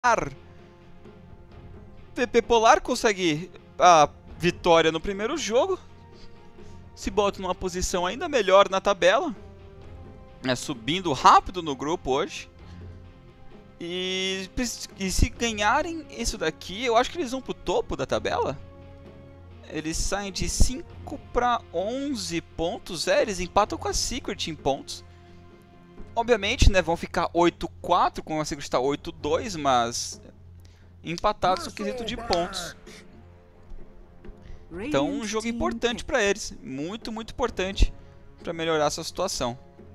VP Polar consegue a vitória no primeiro jogo. Se bota numa posição ainda melhor na tabela. Subindo rápido no grupo hoje. E se ganharem isso daqui, eu acho que eles vão pro topo da tabela. Eles saem de 5 para 11 pontos. Eles empatam com a Secret em pontos. Obviamente, né, vão ficar 8-4, com a Secret está 8-2, mas empatados no quesito de pontos. Então, um jogo importante para eles. Muito, muito importante para melhorar essa situação.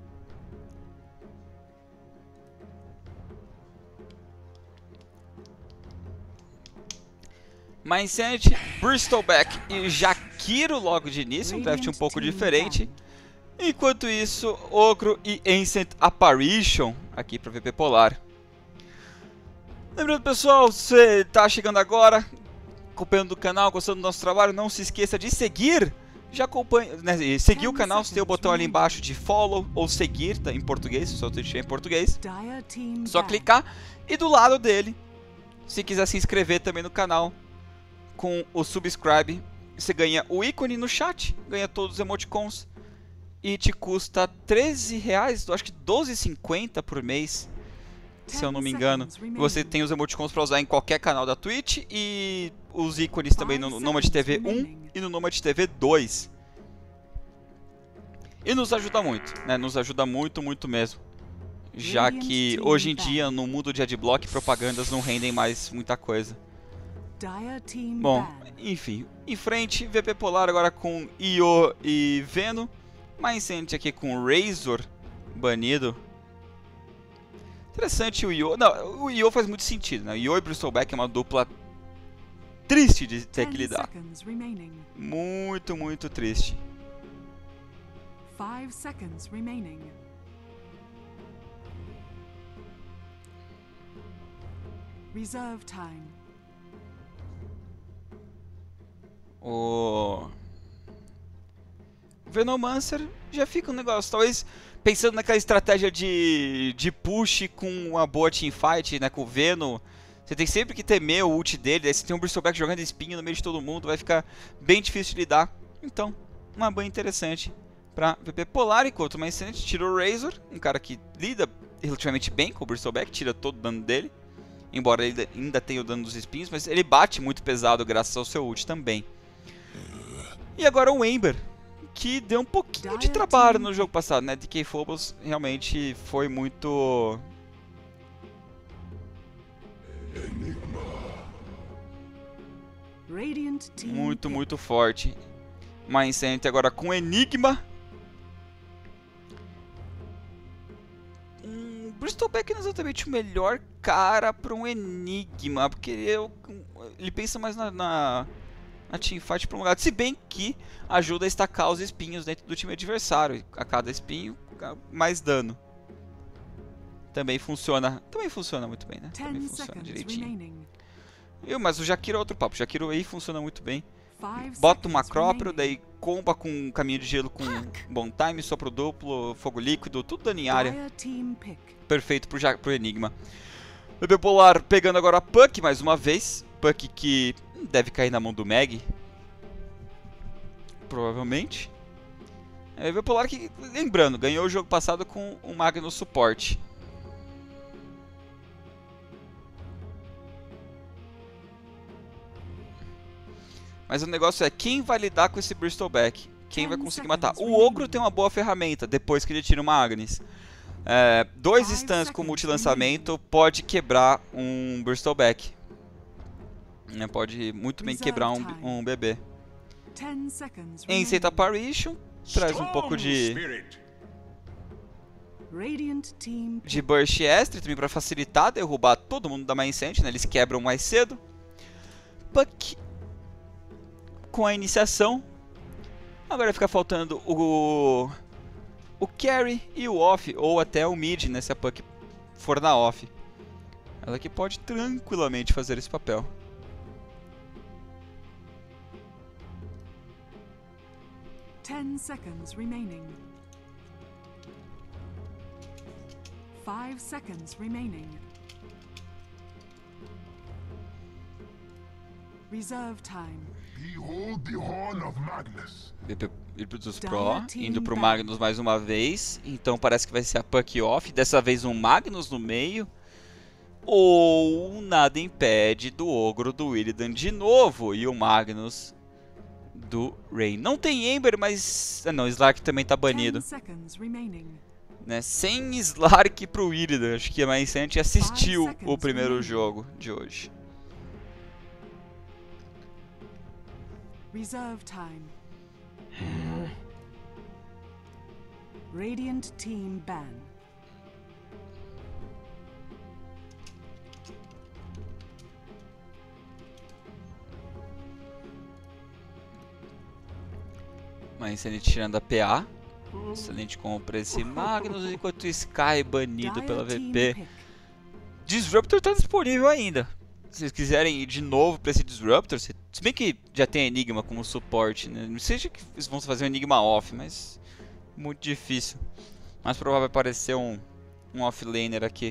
Mindset, Bristleback e Jakiro logo de início, um draft um pouco diferente. Enquanto isso, Ogro e Ancient Apparition aqui para VP Polar. Lembrando, pessoal, você está chegando agora, acompanhando o canal, gostando do nosso trabalho, não se esqueça de seguir. Já acompanha, né, seguir o canal, você tem o botão ali embaixo de follow ou seguir, tá, em português, se o seu Twitch é em português. Só clicar e do lado dele, se quiser se inscrever também no canal, com o subscribe, você ganha o ícone no chat, ganha todos os emoticons e te custa R$13, acho que R$12,50 por mês, se eu não me engano. Você tem os emoticons para usar em qualquer canal da Twitch e os ícones também no Nomad TV 1 e no Nomad TV 2. E nos ajuda muito, né? Nos ajuda muito, muito mesmo. Já que hoje em dia, no mundo de adblock, propagandas não rendem mais muita coisa. Bom, enfim, em frente, VP Polar agora com Io e Veno. Mindset aqui com Razor banido. Interessante o Io. Não, o Io faz muito sentido, né? O Io e Bristleback é uma dupla triste de ter que lidar. Muito, muito triste. 5 seconds remaining. Reserve time. O Venomancer já fica um negócio, talvez pensando naquela estratégia de push com uma boa teamfight, né, com o Venom. Você tem sempre que temer o ult dele, aí você tem um Bristleback jogando espinho no meio de todo mundo, vai ficar bem difícil de lidar. Então, uma ban interessante para VP Polar, enquanto o Mindset tira o Razor, um cara que lida relativamente bem com o Bristleback, tira todo o dano dele. Embora ele ainda tenha o dano dos espinhos, mas ele bate muito pesado graças ao seu ult também. E agora o Ember, que deu um pouquinho de trabalho no jogo passado, né? DK Phobos realmente foi muito... muito forte. Mindset agora com Enigma. Bristleback não é exatamente o melhor cara para um Enigma, porque ele pensa mais na teamfight prolongada, se bem que ajuda a estacar os espinhos dentro do time adversário. A cada espinho, mais dano. Também funciona muito bem, né? Também funciona direitinho. Mas o Jakiro é outro papo. O Jakiro aí funciona muito bem. Bota uma Macróprio, daí comba com um caminho de gelo com bom time, sopro duplo, fogo líquido, tudo dano em área. Perfeito pro Enigma. VP Polar pegando agora a Puck mais uma vez. Puck que deve cair na mão do Meg. Provavelmente. VP Polar que, lembrando, ganhou o jogo passado com um Magnus suporte. Mas o negócio é quem vai lidar com esse Bristleback. Quem vai conseguir matar. O Ogro tem uma boa ferramenta depois que ele tira uma Agnes. 2 stuns com multilançamento pode quebrar um Bristleback. Pode muito bem quebrar um bebê. Ancient Apparition traz um pouco de burst extra também para facilitar, derrubar todo mundo da Mindset, né? Eles quebram mais cedo. Puck com a iniciação. Agora fica faltando o carry e o off, ou até o mid, né, se a Puck for na off. Ela que pode tranquilamente fazer esse papel. Ten seconds remaining. 5 seconds remaining. Reserve time. Behold the horn of Magnus. Virtus Pro, indo pro Magnus mais uma vez. Então parece que vai ser a Puck Off. Dessa vez um Magnus no meio. Ou nada impede do Ogro do Illidan de novo. E o Magnus do Rain. Não tem Ember, mas... Ah, não, Slark também tá banido. 10 seconds remaining. Né? Sem Slark pro Illidan. Acho que a Mindset assistiu o primeiro jogo de hoje. Reserve time. Radiant team ban. Mindset tirando a PA. Excelente compra esse Magnus, enquanto o Sky banido pela VP. Disruptor está disponível ainda. Se vocês quiserem ir de novo para esse Disruptor, se bem que já tem Enigma como suporte, né? Não sei se eles vão fazer um Enigma off, mas muito difícil. Mais provável aparecer um offlaner aqui.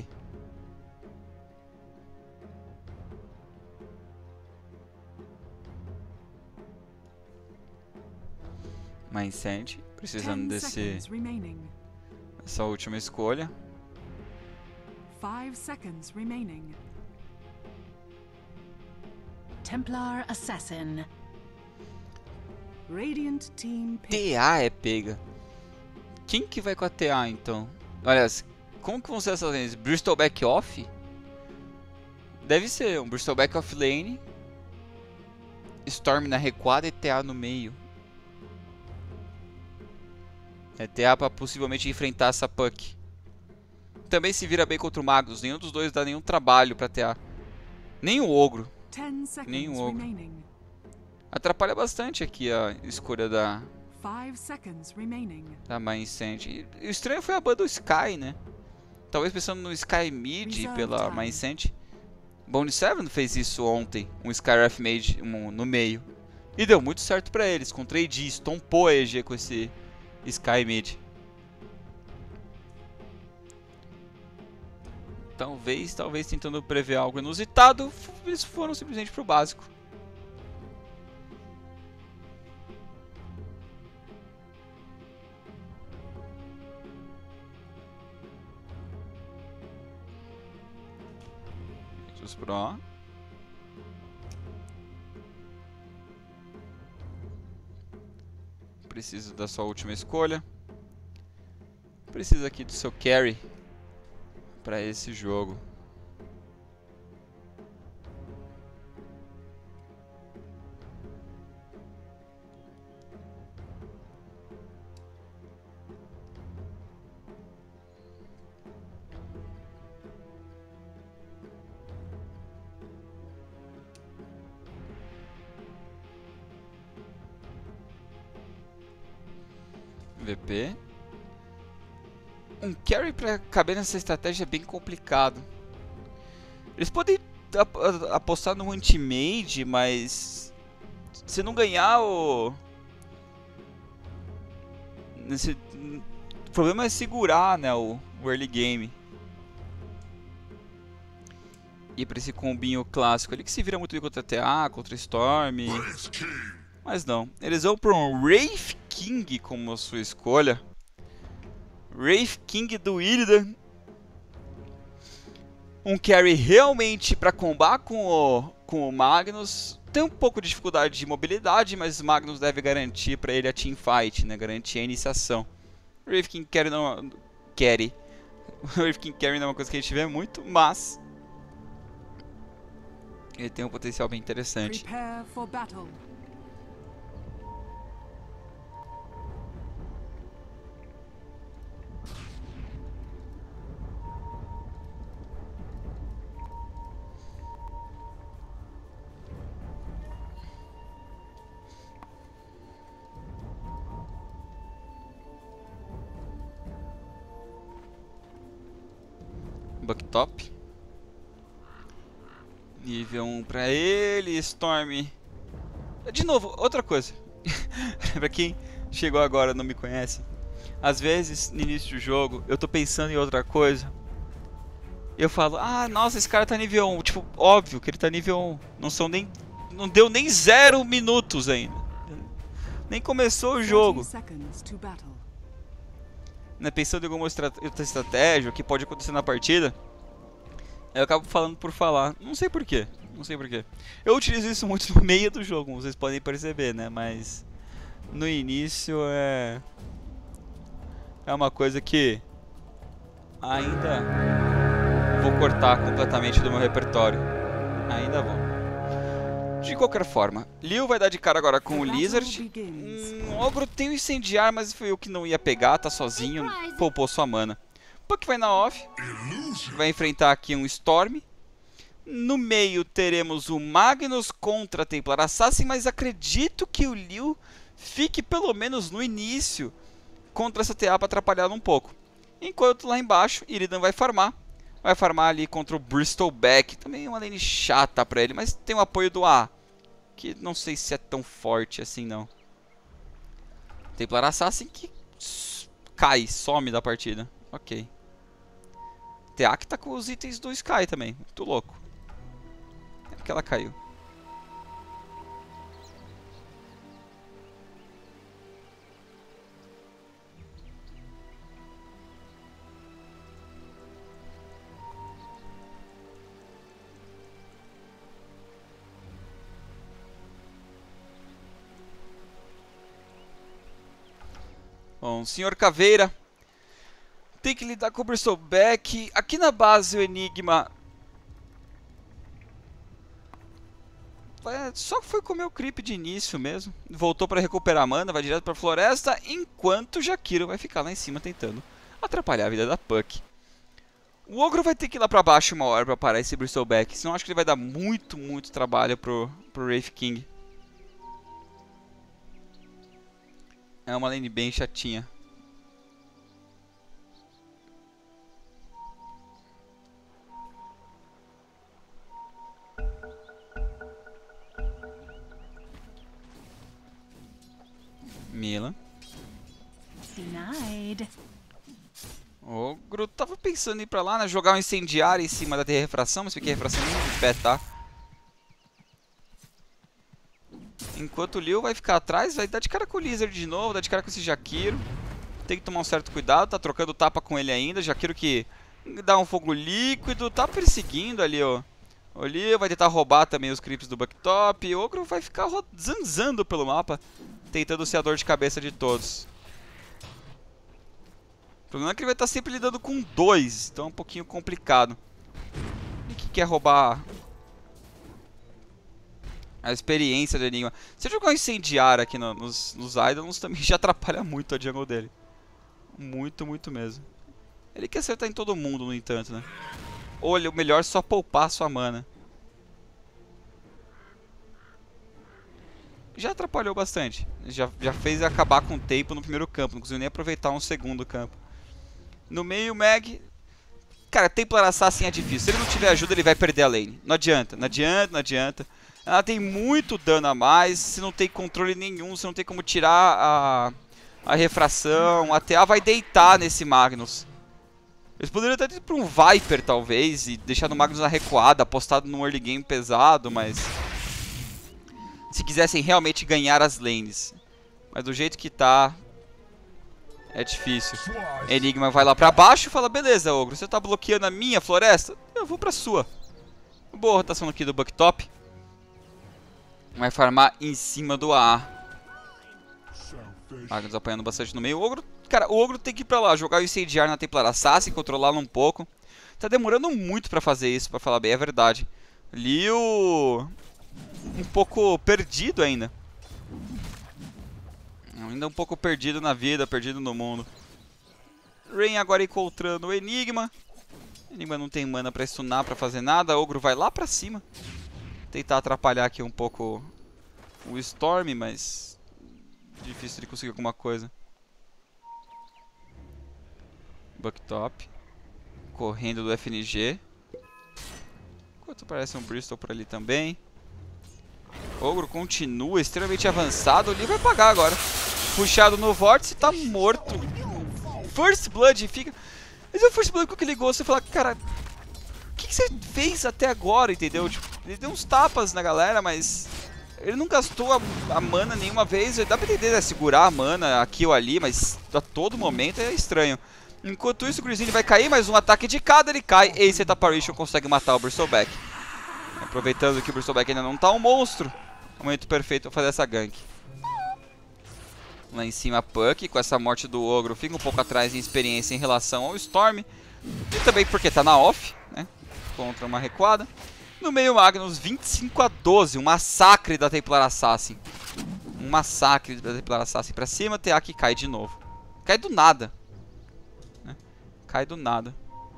Mindset, precisando dessa última escolha. 5 seconds remaining. Templar Assassin. Radiant team pick. TA é pega. Quem que vai com a TA então? Aliás, como que vão ser essas lanes? Bristleback off? Deve ser um Bristleback off lane. Storm na recuada e TA no meio. É TA pra possivelmente enfrentar essa Puck. Também se vira bem contra o Magnus. Nenhum dos dois dá nenhum trabalho pra TA. Nem o Ogro. 10 seconds Nenhum Ogro. remaining. Atrapalha bastante aqui a escolha da 5 seconds remaining. Mindset. E o estranho foi a ban do Sky, né? Talvez pensando no Sky Mid pela Mindset. Bone 7 fez isso ontem. Um Skywrath Mage no meio. E deu muito certo pra eles. Com 3D, estompou a EG com esse Sky Mid. Talvez tentando prever algo inusitado, eles foram simplesmente pro básico. Virtus Pro. Preciso da sua última escolha. Precisa aqui do seu carry para esse jogo. VP. Um carry pra caber nessa estratégia é bem complicado. Eles podem apostar no anti-mage, mas se não ganhar o problema é segurar, né, o early game. E pra esse combinho clássico, ele que se vira muito bem contra TA, contra Storm. Mas não, eles vão para um Wraith King como a sua escolha. Wraith King do Illidan. Um carry realmente para combar com o Magnus. Tem um pouco de dificuldade de mobilidade, mas Magnus deve garantir para ele a teamfight, né? Garantir a iniciação. Wraith King Carry não... Wraith King Carry não é uma coisa que a gente vê muito, mas ele tem um potencial bem interessante. Prepare for battle. Bucktop. Nível 1 pra ele, Storm. De novo, outra coisa. Pra quem chegou agora e não me conhece. Às vezes, no início do jogo, eu tô pensando em outra coisa. Eu falo, ah, nossa, esse cara tá nível 1. Tipo, óbvio que ele tá nível 1. Não são nem Não deu nem 0 minutos ainda. Nem começou o jogo. 30 seconds to battle. Né, pensando em alguma outra estratégia, o que pode acontecer na partida, eu acabo falando por falar. Não sei porquê. Não sei porquê. Eu utilizo isso muito no meio do jogo, como vocês podem perceber, né? Mas no início é uma coisa que ainda vou cortar completamente do meu repertório. Ainda vou. De qualquer forma, Liu vai dar de cara agora com o Lizard. Ogro tem o incendiar, mas foi o que não ia pegar, tá sozinho, poupou sua mana. Puck vai na off, vai enfrentar aqui um Storm. No meio teremos o Magnus contra a Templar Assassin, mas acredito que o Liu fique pelo menos no início contra essa TA para atrapalhar um pouco. Enquanto lá embaixo, Iridan vai farmar ali contra o Bristleback. Também é uma lane chata pra ele, mas tem o apoio do A, que não sei se é tão forte assim não. Templar Assassin que cai, some da partida. Ok. TA que tá com os itens do Sky também, muito louco. É porque ela caiu. Bom, Senhor Caveira tem que lidar com o Bristleback. Aqui na base o Enigma só foi comer o creep de início mesmo. Voltou para recuperar a mana, vai direto para a floresta. Enquanto o Jakiro vai ficar lá em cima tentando atrapalhar a vida da Puck. O Ogro vai ter que ir lá para baixo uma hora para parar esse Bristleback. Senão acho que ele vai dar muito trabalho pro Wraith King. É uma lane bem chatinha. Mila. Denied. O Ogro tava pensando em ir pra lá, né? Jogar um incendiário em cima da refração, mas fiquei refração nem de pé, tá? Enquanto o Liu vai ficar atrás, vai dar de cara com o Lizard de novo, dar de cara com esse Jakiro. Tem que tomar um certo cuidado, tá trocando tapa com ele ainda. Jakiro que dá um fogo líquido, tá perseguindo ali, ó. O Liu vai tentar roubar também os creeps do Bucktop. O Ogro vai ficar zanzando pelo mapa, tentando ser a dor de cabeça de todos. O problema é que ele vai estar sempre lidando com 2, então é um pouquinho complicado. E que quer roubar a experiência do Enigma. Se eu jogar um incendiário aqui nos Idolons, também já atrapalha muito a jungle dele. Muito mesmo. Ele quer acertar em todo mundo, no entanto, né? Ou o melhor, só poupar sua mana. Já atrapalhou bastante. Já fez acabar com o tempo no primeiro campo. Não conseguiu nem aproveitar um segundo campo. No meio, o Mag... Cara, Templar Assassin é difícil. Se ele não tiver ajuda, ele vai perder a lane. Não adianta. Ela tem muito dano a mais. Se não tem controle nenhum, se não tem como tirar a refração, a TA vai deitar nesse Magnus. Eles poderiam até ir pra um Viper, talvez, e deixar no Magnus na recuada, apostado num early game pesado, mas... se quisessem realmente ganhar as lanes. Mas do jeito que tá... é difícil. Enigma vai lá pra baixo e fala: beleza, Ogro, você tá bloqueando a minha floresta? Eu vou pra sua. Boa rotação aqui do Bucktop. Vai farmar em cima do A. Magnus apanhando bastante no meio. O Ogro, cara, o Ogro tem que ir pra lá, jogar o incendiar na Templar Assassin, controlá-lo um pouco. Tá demorando muito pra fazer isso, pra falar bem, é verdade. Liu... um pouco perdido ainda. Ainda um pouco perdido na vida, perdido no mundo. Rain agora encontrando o Enigma. Enigma não tem mana pra stunar, pra fazer nada. Ogro vai lá pra cima. Tentar atrapalhar aqui um pouco o Storm, mas... difícil de conseguir alguma coisa. Bucktop. Correndo do FNG. Enquanto parece um Bristol por ali também. Ogro continua extremamente avançado. O Lee vai pagar agora. Puxado no vórtice, tá morto. First Blood fica... mas o First Blood com aquele gosto, você fala: cara, o que você fez até agora, entendeu? Tipo, Ele deu uns tapas na galera, mas ele não gastou a mana nenhuma vez. Dá pra entender, né? Segurar a mana aqui ou ali, mas a todo momento é estranho. Enquanto isso, o Grizzly vai cair, mais um ataque de cada, ele cai. Ancient Apparition consegue matar o Bristleback. Aproveitando que o Bristleback ainda não tá um monstro, é o momento perfeito pra fazer essa gank. Lá em cima, Puck, com essa morte do Ogro, fica um pouco atrás em experiência em relação ao Storm. E também porque tá na off, né? Contra uma recuada. No meio, Magnus, 25-12, um massacre da Templar Assassin. Um massacre da Templar Assassin pra cima, TA que cai de novo. Cai do nada. Né? Cai do nada.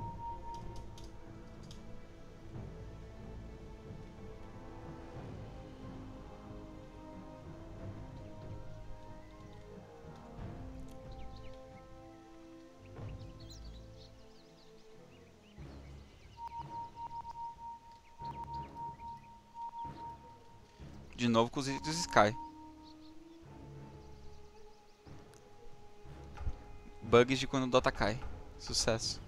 De novo com os itens do Sky. Bugs de quando o Dota cai. Sucesso.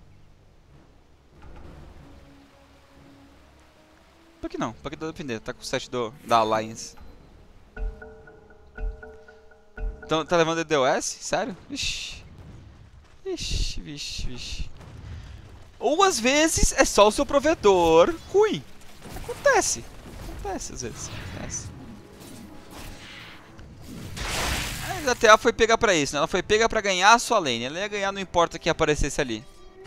Por que não? Por que dá depender? Tá com o set da Alliance. Então, tá levando DDoS? Sério? Ixi. Ixi, vixe, vixe. Ou às vezes é só o seu provedor ruim. Acontece. Acontece às vezes. Acontece. A TA foi pega pra isso, né? Ela foi pega pra ganhar a sua lane. Ela ia ganhar, não importa quem aparecesse ali.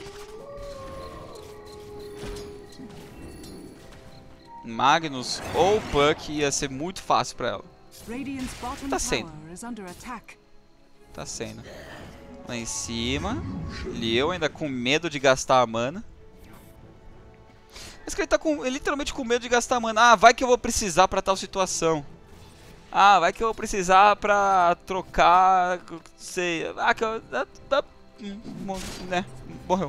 Magnus ou Puck ia ser muito fácil pra ela. Tá sendo. Tá sendo. Lá em cima. Leo ainda com medo de gastar a mana. Mas que ele tá literalmente com medo de gastar a mana. Ah, vai que eu vou precisar pra tal situação. Ah, vai que eu vou precisar pra trocar, sei, que eu, né, morreu.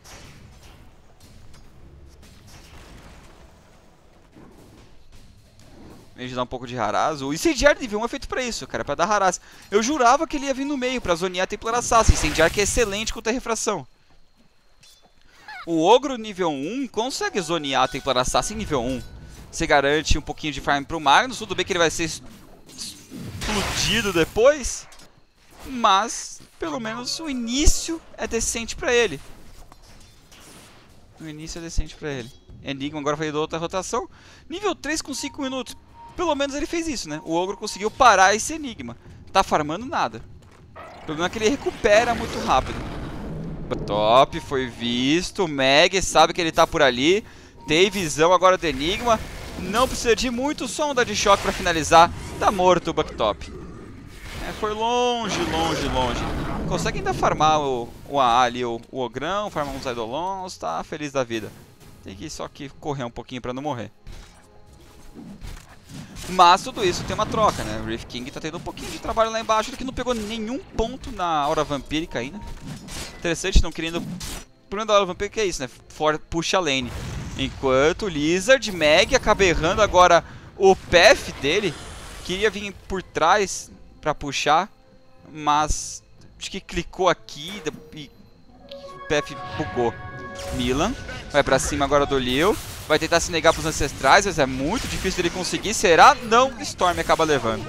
A gente dá um pouco de Haraz. O Incendiar nível 1 é feito pra isso, cara, pra dar Haraz. Eu jurava que ele ia vir no meio pra zonear a Templar Assassin. Incendiar que é excelente contra a refração. O Ogro nível 1 consegue zonear a Templar Assassin nível 1. Você garante um pouquinho de farm pro Magnus, tudo bem que ele vai ser explodido depois, mas pelo menos o início é decente pra ele. O início é decente pra ele. Enigma agora fez outra rotação. Nível 3 com 5 minutos. Pelo menos ele fez isso, né? O Ogro conseguiu parar esse Enigma. Tá farmando nada. O problema é que ele recupera muito rápido. Top, foi visto. O Meg sabe que ele tá por ali. Tem visão agora do Enigma. Não precisa de muito, só onda de choque pra finalizar. Tá morto o Bucktop. Foi longe, longe, longe. Consegue ainda farmar o AA ali, o Ogrão, farmar uns Eidolons, tá feliz da vida. Tem que só que correr um pouquinho pra não morrer. Mas tudo isso tem uma troca, né? O Reef King tá tendo um pouquinho de trabalho lá embaixo, ele que não pegou nenhum ponto na Aura Vampírica ainda. Interessante, não querendo... O problema da Aura Vampírica é isso, né? Puxa a lane. Enquanto o Lizard, Meg acaba errando agora o path dele. Queria vir por trás pra puxar, mas acho que clicou aqui e o path bugou. Milan vai pra cima agora do Leo. Vai tentar se negar pros ancestrais, mas é muito difícil dele conseguir. Será? Não, Storm acaba levando.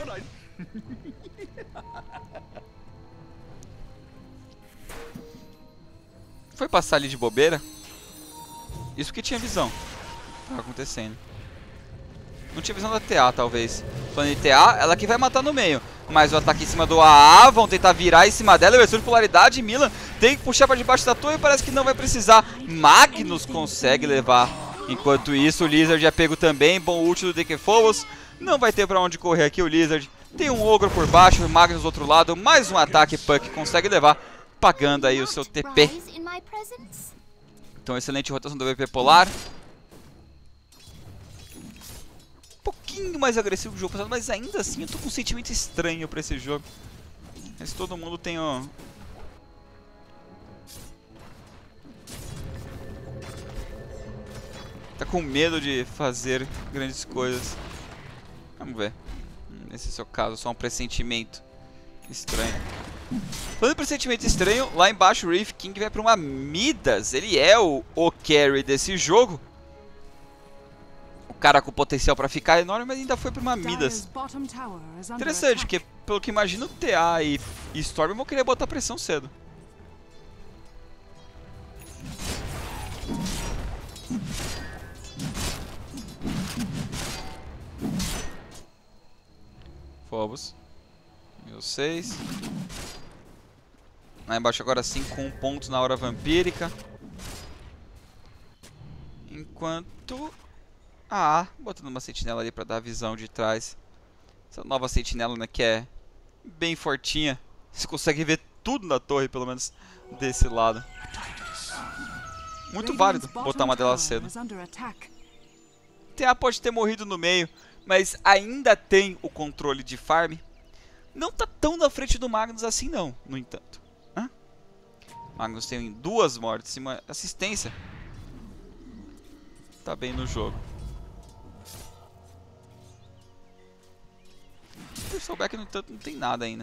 Foi passar ali de bobeira? Isso porque tinha visão. Tava acontecendo. Não tinha visão da TA, talvez. Falando de TA, ela que vai matar no meio. Mas o ataque em cima do AA, vão tentar virar em cima dela. Versão de polaridade, Milan tem que puxar pra debaixo da torre e parece que não vai precisar. Magnus consegue levar. Enquanto isso, o Lizard é pego também. Bom ult do DK Phobos. Não vai ter pra onde correr aqui o Lizard. Tem um Ogro por baixo, o Magnus do outro lado. Mais um ataque, Puck consegue levar, pagando aí o seu TP. Então, excelente rotação do VP Polar. Um pouquinho mais agressivo que o jogo passado, mas ainda assim eu tô com um sentimento estranho pra esse jogo. Mas todo mundo tem o... Tá com medo de fazer grandes coisas. Vamos ver. Nesse é o seu caso, só um pressentimento estranho. Falando em pressentimento estranho, lá embaixo o Reef King vai pra uma Midas. Ele é o carry desse jogo. O cara com potencial pra ficar enorme, mas ainda foi pra uma Dire's Midas. bottom tower is under Interessante, attack. porque pelo que imagino, TA e Storm vão querer botar pressão cedo. Phobos. 1006. Lá embaixo agora sim com 1 ponto na hora vampírica. Enquanto... Ah, botando uma sentinela ali pra dar a visão de trás. Essa nova sentinela, né, que é bem fortinha. Você consegue ver tudo na torre, pelo menos desse lado. Muito válido botar uma delas cedo. TA pode ter morrido no meio, mas ainda tem o controle de farm. Não tá tão na frente do Magnus assim não, no entanto. Magnus tem 2 mortes e uma assistência. Tá bem no jogo. O Bristleback, no entanto, não tem nada ainda.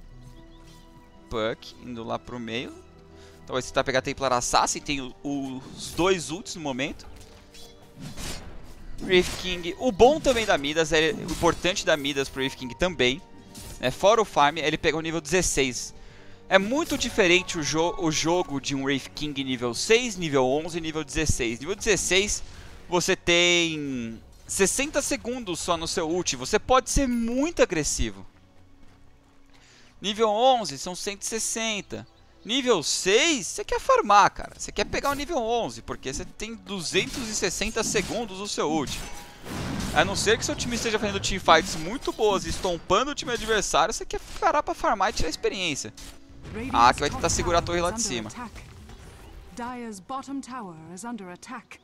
Puck indo lá pro meio. Talvez tentar pegar Templar Assassin. Tem os 2 ults no momento. Wraith King. O bom também da Midas, o importante da Midas pro Wraith King também, né, fora o farm, é ele pegar o nível 16. É muito diferente o jogo de um Wraith King nível 6, nível 11 e nível 16. Nível 16 você tem 60 segundos só no seu ult. Você pode ser muito agressivo. Nível 11 são 160. Nível 6, você quer farmar, cara. Você quer pegar o nível 11, porque você tem 260 segundos o seu ult. A não ser que seu time esteja fazendo teamfights muito boas e estompando o time adversário, você quer parar pra farmar e tirar experiência. Ah, que vai tentar segurar a torre lá de cima. Dire's bottom tower is under attack.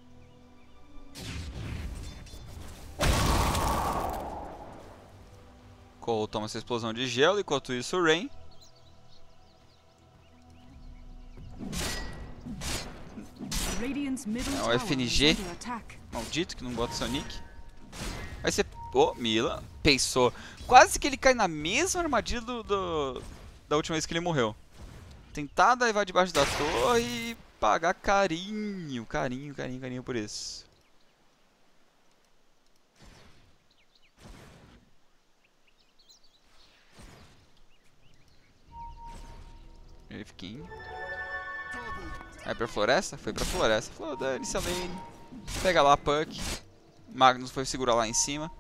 Cole toma essa explosão de gelo, enquanto isso o Rain. É o FNG. Maldito que não bota seu nick. Vai ser... Oh, Mila. Pensou. Quase que ele cai na mesma armadilha da última vez que ele morreu. Tentar daivar debaixo da torre e pagar carinho por isso. Wraith King. Vai pra floresta? Foi pra floresta. Falou, dane-se a lane. Pega lá a Puck. Magnus foi segurar lá em cima.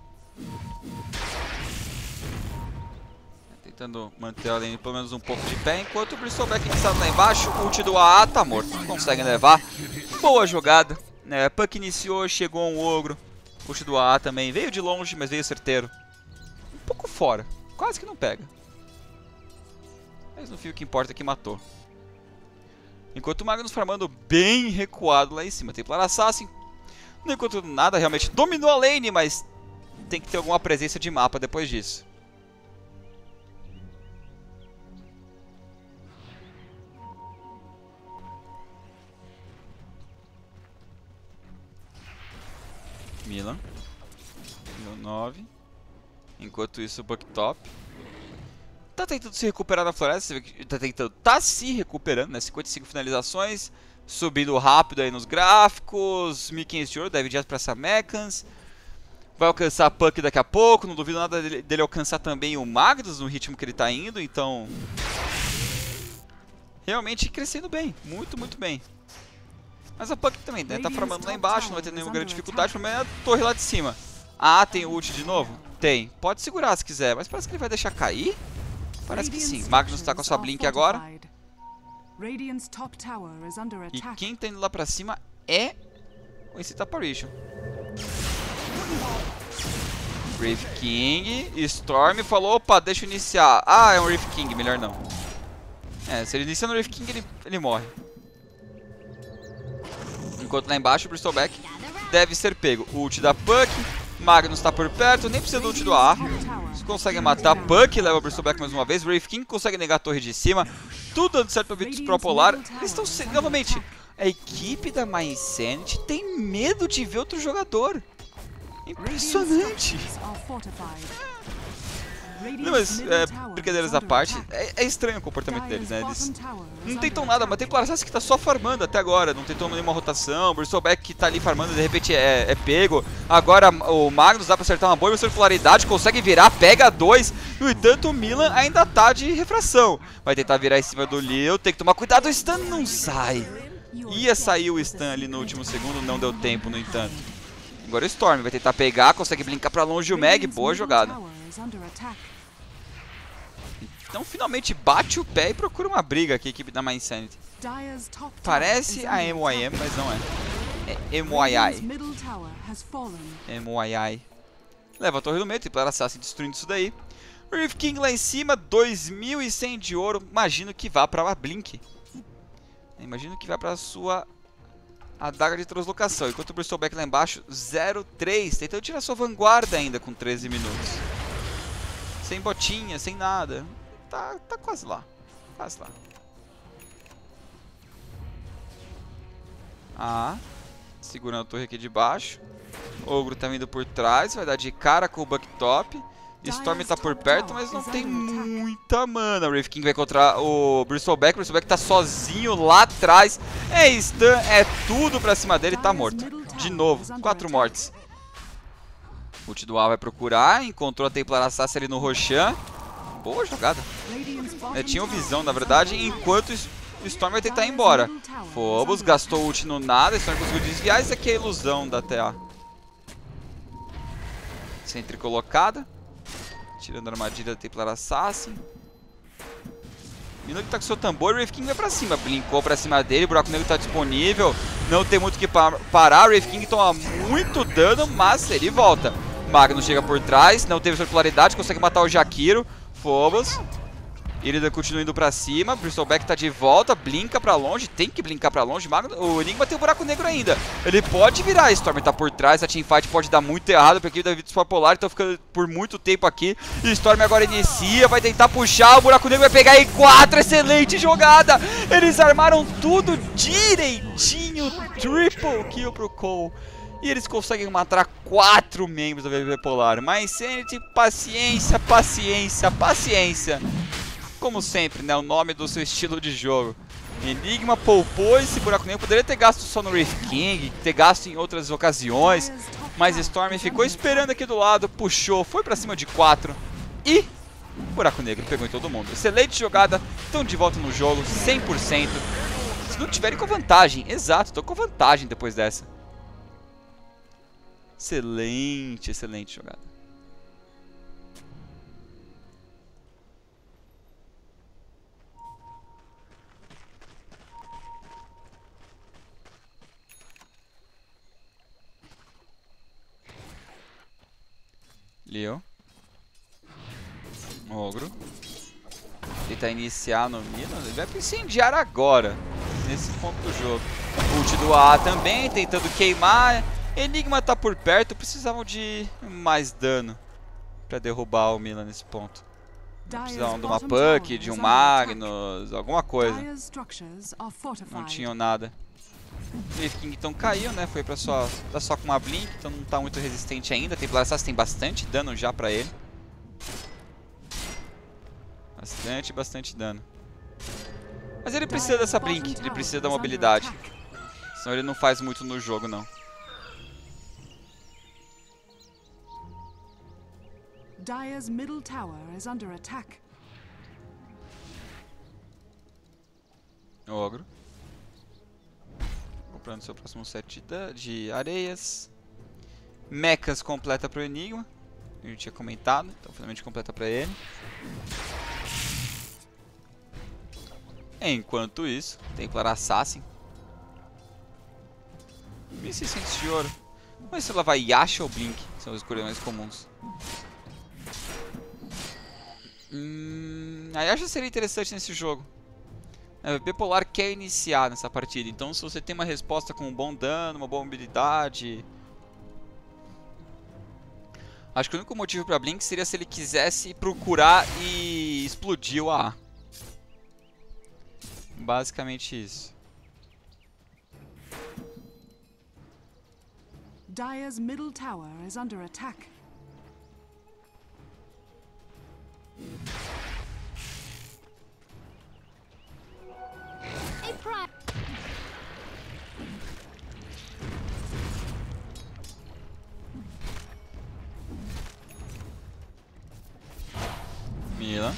Tentando manter a lane pelo menos um pouco de pé. Enquanto o Bristleback está lá embaixo. O ult do AA tá morto. Não consegue levar. Boa jogada. Puck iniciou, chegou um ogro. O ult do AA também. Veio de longe, mas veio certeiro. Um pouco fora. Quase que não pega. Mas no fim o que importa é que matou. Enquanto o Magnus farmando bem recuado lá em cima. Templar Assassin. Não encontrou nada, realmente dominou a lane, mas tem que ter alguma presença de mapa depois disso. Milan. Nível 9. Enquanto isso o Bucktop tá tentando se recuperar na floresta, você vê que tá se recuperando, né? 55 finalizações, subindo rápido aí nos gráficos, 1500 de ouro, deve direto pra essa Mechans. Vai alcançar a Puck daqui a pouco, não duvido nada dele alcançar também o Magnus no ritmo que ele tá indo, então... Realmente crescendo bem, muito bem. Mas a Puck também, né? Tá farmando lá embaixo, não vai ter nenhuma grande dificuldade, o problema é a torre lá de cima. Ah, tem o ult de novo? Tem. Pode segurar se quiser, mas parece que ele vai deixar cair. Parece que sim. Magnus tá com a sua Blink agora. E quem tá indo lá pra cima é o Instant Apparition. Wraith King, Storm falou, opa, deixa eu iniciar. Ah, é um Wraith King, melhor não. Se ele iniciar no Wraith King, ele morre. Enquanto lá embaixo o Bristleback deve ser pego. O ult da Puck, Magnus tá por perto, nem precisa do ult do AA. Consegue matar Puck, leva o Bristleback mais uma vez. Wraith King consegue negar a torre de cima. Tudo dando certo pra Virtus Pro Polar. Eles estão novamente. A equipe da My Insanity tem medo de ver outro jogador. Impressionante. Não, mas, brincadeiras à parte, é estranho o comportamento deles, né? Eles não tentam nada, mas tem Templar Assassin que tá só farmando até agora, não tentou nenhuma rotação, o Bristleback que tá ali farmando, de repente é pego. Agora o Magnus dá pra acertar uma boa circularidade, consegue virar, pega 2. No entanto, o Milan ainda tá de refração. Vai tentar virar em cima do Leo, tem que tomar cuidado, o stun não sai. Ia sair o stun ali no último segundo, não deu tempo, no entanto. Agora o Storm vai tentar pegar, consegue blinkar pra longe o Mag, boa jogada. Então finalmente bate o pé e procura uma briga aqui, a equipe da My Insanity. Parece a MYM, mas não é. É MYI. MYI. Leva a torre do meio, Templar Assassin destruindo isso daí. Reef King lá em cima, 2.100 de ouro. Imagino que vá pra Blink. Imagino que vá pra sua adaga de translocação. Enquanto o Bristleback lá embaixo, 0-3. Tentando tirar sua vanguarda ainda com 13 minutos. Sem botinha, sem nada. Tá quase lá. Quase lá. Segurando a torre aqui de baixo. Ogro tá vindo por trás. Vai dar de cara com o Bucktop. Storm tá por perto, mas não tem muita mana. O Reef King vai encontrar o Bristleback. O Bristleback tá sozinho lá atrás. É stun, é tudo pra cima dele. Tá morto. De novo, 4 mortes. Ult do A vai procurar. Encontrou a Templar Assassin ali no Roshan. Boa jogada. Tinha visão, na verdade. Enquanto o Storm vai tentar ir embora. Phobos gastou ult no nada. O Storm conseguiu desviar. Isso aqui é a ilusão da TA. Sentry colocada. Tirando a armadilha da Templar Assassin. Minogue tá com seu tambor, o Reef King vai pra cima. Blinkou pra cima dele, o buraco negro tá disponível. Não tem muito o que parar, o Reef King toma muito dano, mas ele volta. Magnus chega por trás, não teve circularidade, consegue matar o Jakiro. Phobos. Irida continua indo pra cima, Bristleback tá de volta, blinka pra longe, tem que blinkar pra longe. O Enigma tem o buraco negro ainda. Ele pode virar, a Storm tá por trás, a teamfight pode dar muito errado pra equipe da Virtus Polar, então fica por muito tempo aqui. E o Storm agora inicia, vai tentar puxar, o buraco negro vai pegar em 4, excelente jogada! Eles armaram tudo direitinho, triple kill pro Cole. E eles conseguem matar 4 membros da VP Polar. Mas Sanity, paciência, paciência, paciência. Como sempre, né? O nome do seu estilo de jogo. Enigma poupou esse buraco negro. Poderia ter gasto só no Reef King, ter gasto em outras ocasiões. Mas Storm ficou esperando aqui do lado, puxou, foi pra cima de 4. E o buraco negro pegou em todo mundo. Excelente jogada, estão de volta no jogo, 100%. Se não tiverem com vantagem, exato, estou com vantagem depois dessa. Excelente, excelente jogada. Leo. Ogro. Tentar iniciar no Milan. Ele vai pro incendiar agora. Nesse ponto do jogo. Ult do A também. Tentando queimar. Enigma tá por perto. Precisavam de mais dano pra derrubar o Milan nesse ponto. Precisavam de uma Puck, de um Magnus. Alguma coisa. Não tinham nada. O Reef King então caiu, né? Foi pra tá só com uma Blink, então não tá muito resistente ainda. Templar Assassin tem bastante dano já pra ele. Bastante dano. Mas ele precisa dessa Blink, ele precisa da mobilidade. Senão ele não faz muito no jogo, não. Dire's middle tower is under attack. Ogro. Comprando seu próximo set de areias. Mechas completa pro Enigma. A gente tinha comentado, então finalmente completa pra ele. Enquanto isso, Templar Assassin. 1.600 de ouro. Vamos ver se ela vai Yasha ou Blink. São os escolhas mais comuns. A Yasha seria interessante nesse jogo. A VP Polar quer iniciar nessa partida, então se você tem uma resposta com um bom dano, uma boa mobilidade... Acho que o único motivo para Blink seria se ele quisesse procurar e explodir o AA. Basicamente isso. Dire's middle tower is under attack. Milan.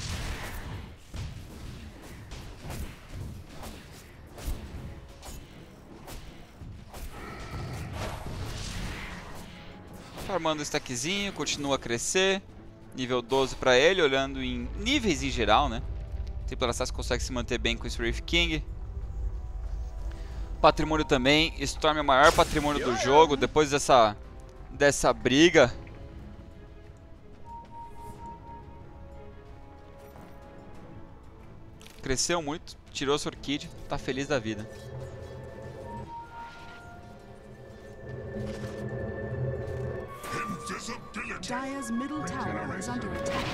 Farmando o stackzinho, continua a crescer. Nível 12 pra ele, olhando em níveis em geral, né? Templar Assassin consegue se manter bem com esse Wraith King. Patrimônio também. Storm é o maior patrimônio do jogo. Depois dessa briga. Cresceu muito, tirou sua Orquídea, tá feliz da vida. Dire's middle tower is under attack.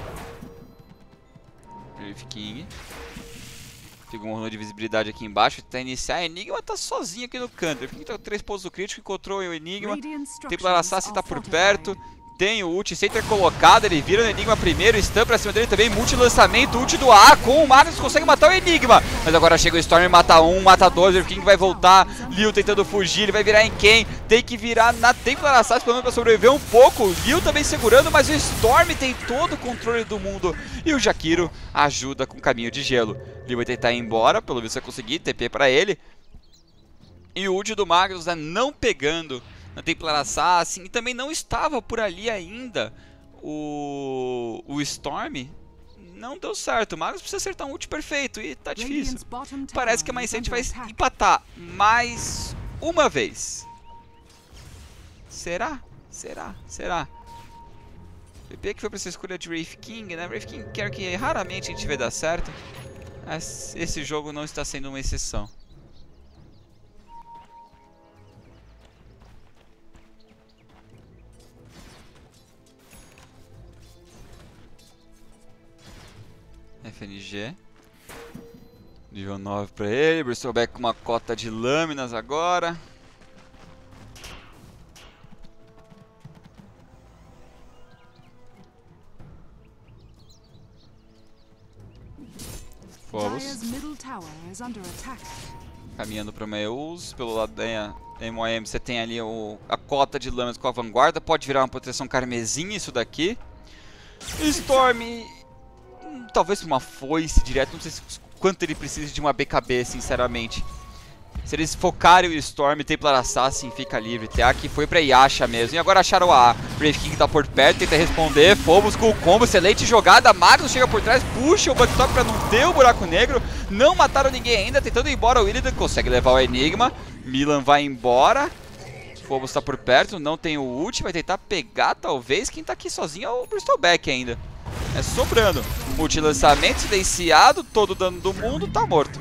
Wraith King. Fica um rolê de visibilidade aqui embaixo. Até iniciar, Enigma tá sozinho aqui no canto. Wraith King tá com 3 pontos do crítico, encontrou o Enigma. Templar Assassin tá por perto. Tem o ult center colocado, ele vira o Enigma primeiro, stun pra cima dele também, multi-lançamento, ult do A com o Magnus, consegue matar o Enigma. Mas agora chega o Storm, mata um, mata dois, o King vai voltar, Liu tentando fugir, ele vai virar em quem? Tem que virar na Templar Assassin pelo menos pra sobreviver um pouco, Liu também segurando, mas o Storm tem todo o controle do mundo. E o Jakiro ajuda com o caminho de gelo. Liu vai tentar ir embora, pelo visto vai conseguir, TP pra ele. E o ult do Magnus, né, não pegando na Templar Assassin, e também não estava por ali ainda o Storm. Não deu certo, o Magnus precisa acertar um ult perfeito e tá difícil. Parece que a Mindset vai empatar mais uma vez. Será? Será? Será? PP que foi pra essa escolha de Wraith King, né? Wraith King quer que raramente a gente vê dar certo. Mas esse jogo não está sendo uma exceção. FNG. Nível 9 pra ele. Bristleback com uma cota de lâminas agora. Phobos. Caminhando para o Meus. Pelo lado da MOM você tem ali a cota de lâminas com a vanguarda. Pode virar uma proteção carmesim isso daqui. Storm... talvez uma foice direto, não sei quanto ele precisa de uma BKB, sinceramente. Se eles focarem o Storm, Templar Assassin fica livre. TA que foi pra Yasha mesmo. E agora acharam a Wraith King tá por perto, tenta responder. Phobos com o combo, excelente jogada. Magnus chega por trás, puxa o Bugtop pra não ter o buraco negro. Não mataram ninguém ainda, tentando ir embora o Illidan. Consegue levar o Enigma. Milan vai embora. Phobos tá por perto, não tem o ult. Vai tentar pegar, talvez. Quem tá aqui sozinho é o Bristleback ainda. É sobrando. Multilançamento silenciado, todo o dano do mundo, tá morto.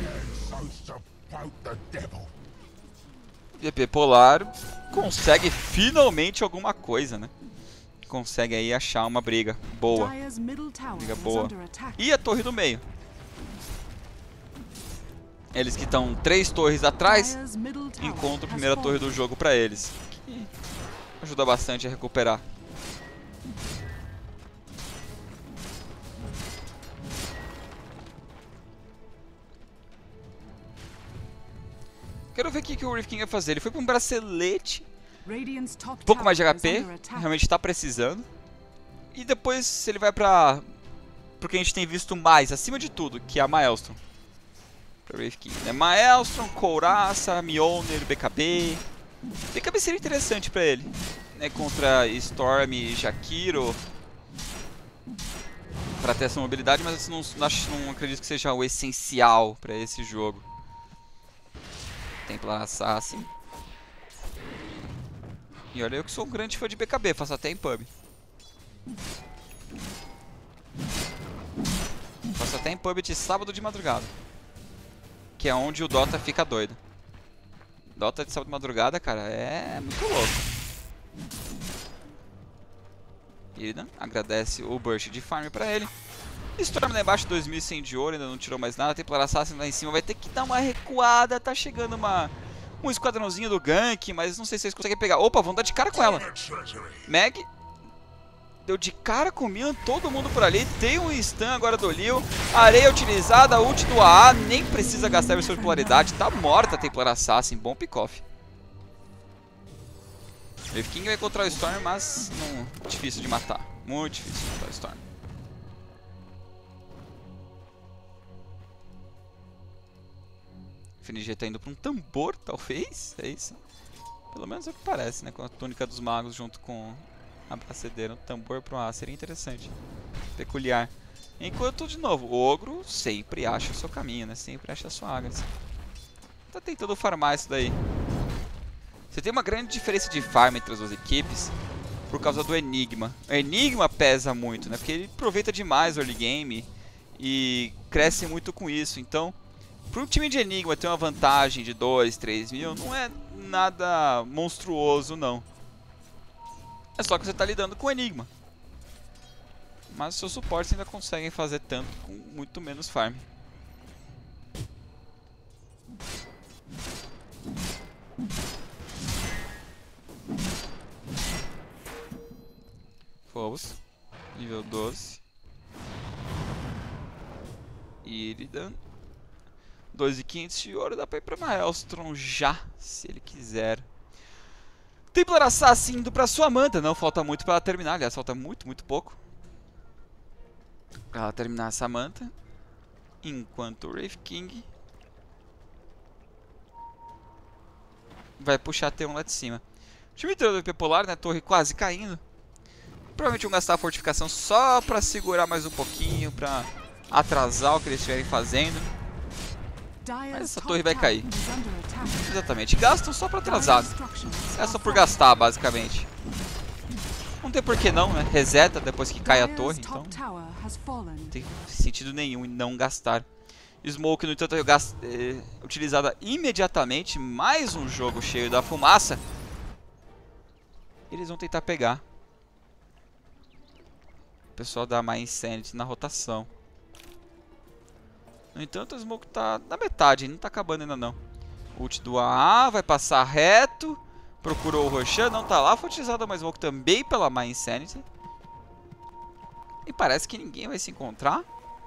VP Polar consegue finalmente alguma coisa, né? Consegue aí achar uma briga boa. Briga boa. E a torre do meio. Eles que estão 3 torres atrás, encontram a primeira torre do jogo pra eles. Que ajuda bastante a recuperar. Quero ver o que o Wraith King vai fazer. Ele foi para um bracelete. Um pouco mais de HP. Realmente está precisando. E depois ele vai para o que a gente tem visto mais, acima de tudo, que é a Maelstrom. Para Wraith King, né? Maelstrom, Couraça, Mjolnir, BKB. BKB seria interessante para ele, né? Contra Storm e Jakiro. Para ter essa mobilidade, mas não acredito que seja o essencial para esse jogo. Templar Assassin. E olha, eu que sou um grande fã de BKB, faço até em pub. Faço até em pub de sábado de madrugada. Que é onde o Dota fica doido. Dota de sábado de madrugada, cara, é muito louco. Illidan agradece o burst de farm pra ele. Storm lá embaixo, 2100 de ouro, ainda não tirou mais nada. Templar Assassin lá em cima vai ter que dar uma recuada. Tá chegando um esquadrãozinho do gank, mas não sei se eles conseguem pegar. Opa, vão dar de cara com ela. Meg Deu de cara com o Milan, todo mundo por ali. Tem um stun agora do Leo. Areia utilizada, ult do AA. Nem precisa gastar a versão de polaridade. Tá morta a Templar Assassin. Bom pick-off. Wraith King vai encontrar o Storm, mas não, difícil de matar. Muito difícil de matar o Storm. FNG tá indo pra um tambor, talvez? É isso? Pelo menos é o que parece, né? Com a túnica dos magos junto com a bracedeira. Um tambor pra uma seria interessante. Peculiar. Enquanto, de novo, o ogro sempre acha o seu caminho, né? Sempre acha a sua Agnes. Tá tentando farmar isso daí. Você tem uma grande diferença de farm entre as duas equipes por causa do Enigma. O Enigma pesa muito, né? Porque ele aproveita demais o early game e cresce muito com isso. Então, para um time de Enigma ter uma vantagem de 2, 3 mil, não é nada monstruoso, não. É só que você está lidando com o Enigma. Mas os seus suportes ainda conseguem fazer tanto com muito menos farm. Phobos, nível 12. Iridan. 2.500 de ouro, dá pra ir pra Maelstrom já, se ele quiser. Templar Assassin indo pra sua Manta. Não falta muito pra ela terminar, aliás, falta muito pouco pra ela terminar essa Manta. Enquanto o Wraith King vai puxar a T1 lá de cima. O time inteiro do VP Polar, né, torre quase caindo. Provavelmente vão gastar a fortificação só pra segurar mais um pouquinho, pra atrasar o que eles estiverem fazendo. Mas essa torre vai cair. Exatamente, gastam só pra atrasar. É só por gastar, basicamente. Não tem por que não, né? Reseta depois que cai a torre, então não tem sentido nenhum em não gastar. Smoke, no entanto, utilizada imediatamente. Mais um jogo cheio da fumaça. Eles vão tentar pegar o pessoal da My Insanity na rotação. No entanto, o Smoke tá na metade, não tá acabando ainda não. Ult do AA, vai passar reto. Procurou o Roshan, não tá lá. Foi utilizado uma Smoke também pela My Insanity. E parece que ninguém vai se encontrar.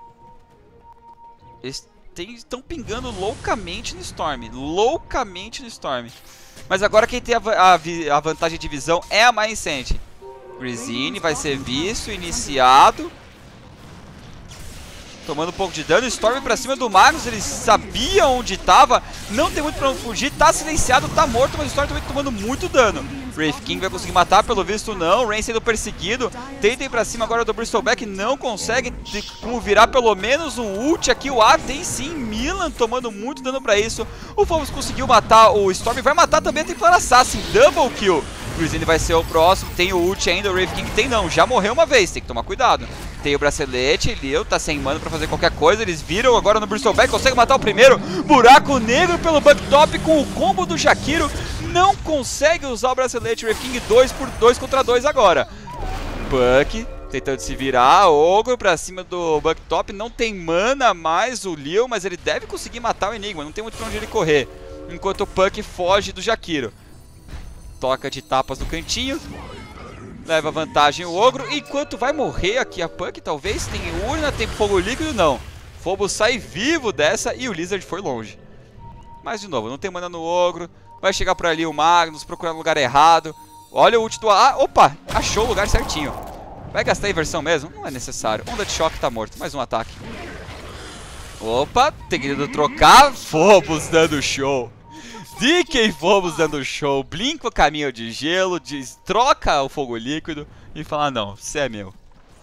Eles estão pingando loucamente no Storm. Loucamente no Storm. Mas agora quem tem a vantagem de visão é a My Insanity. Grisine vai ser visto, iniciado. Tomando um pouco de dano, Storm pra cima do Magnus, ele sabia onde estava, não tem muito pra onde fugir, tá silenciado, tá morto, mas o Storm também tomando muito dano. Wraith King vai conseguir matar, pelo visto não, Rain sendo perseguido, tentem pra cima agora do Bristleback, não consegue como virar pelo menos um ult aqui, o A tem sim, Milan tomando muito dano pra isso, o Phobos conseguiu matar o Storm, vai matar também a Templar Assassin, double kill. Grisine vai ser o próximo, tem o ult ainda, o Wraith King tem não, já morreu uma vez, tem que tomar cuidado. Tem o bracelete, Leo tá sem mana pra fazer qualquer coisa, eles viram agora no Bristleback, consegue matar o primeiro, buraco negro pelo Bucktop com o combo do Jakiro, não consegue usar o bracelete, Wraith King 2 contra 2 agora. Buck tentando se virar, Ogro pra cima do Bucktop, não tem mana mais o Leo, mas ele deve conseguir matar o Enigma, não tem muito pra onde ele correr. Enquanto o Puck foge do Jakiro. Toca de tapas no cantinho. Leva vantagem o Ogro. Enquanto vai morrer aqui a Puck, talvez. Tem urna, tem fogo líquido, não. Phobos sai vivo dessa e o Lizard foi longe. Mas de novo, não tem mana no Ogro. Vai chegar por ali o Magnus, procurar no lugar errado. Olha o ult do AA. Opa, achou o lugar certinho. Vai gastar a inversão mesmo? Não é necessário. Onda de choque tá morto. Mais um ataque. Opa, tem que trocar. Phobos dando show. DK Phobos dando show, blinka o caminho de gelo, troca o fogo líquido e fala, não, você é meu.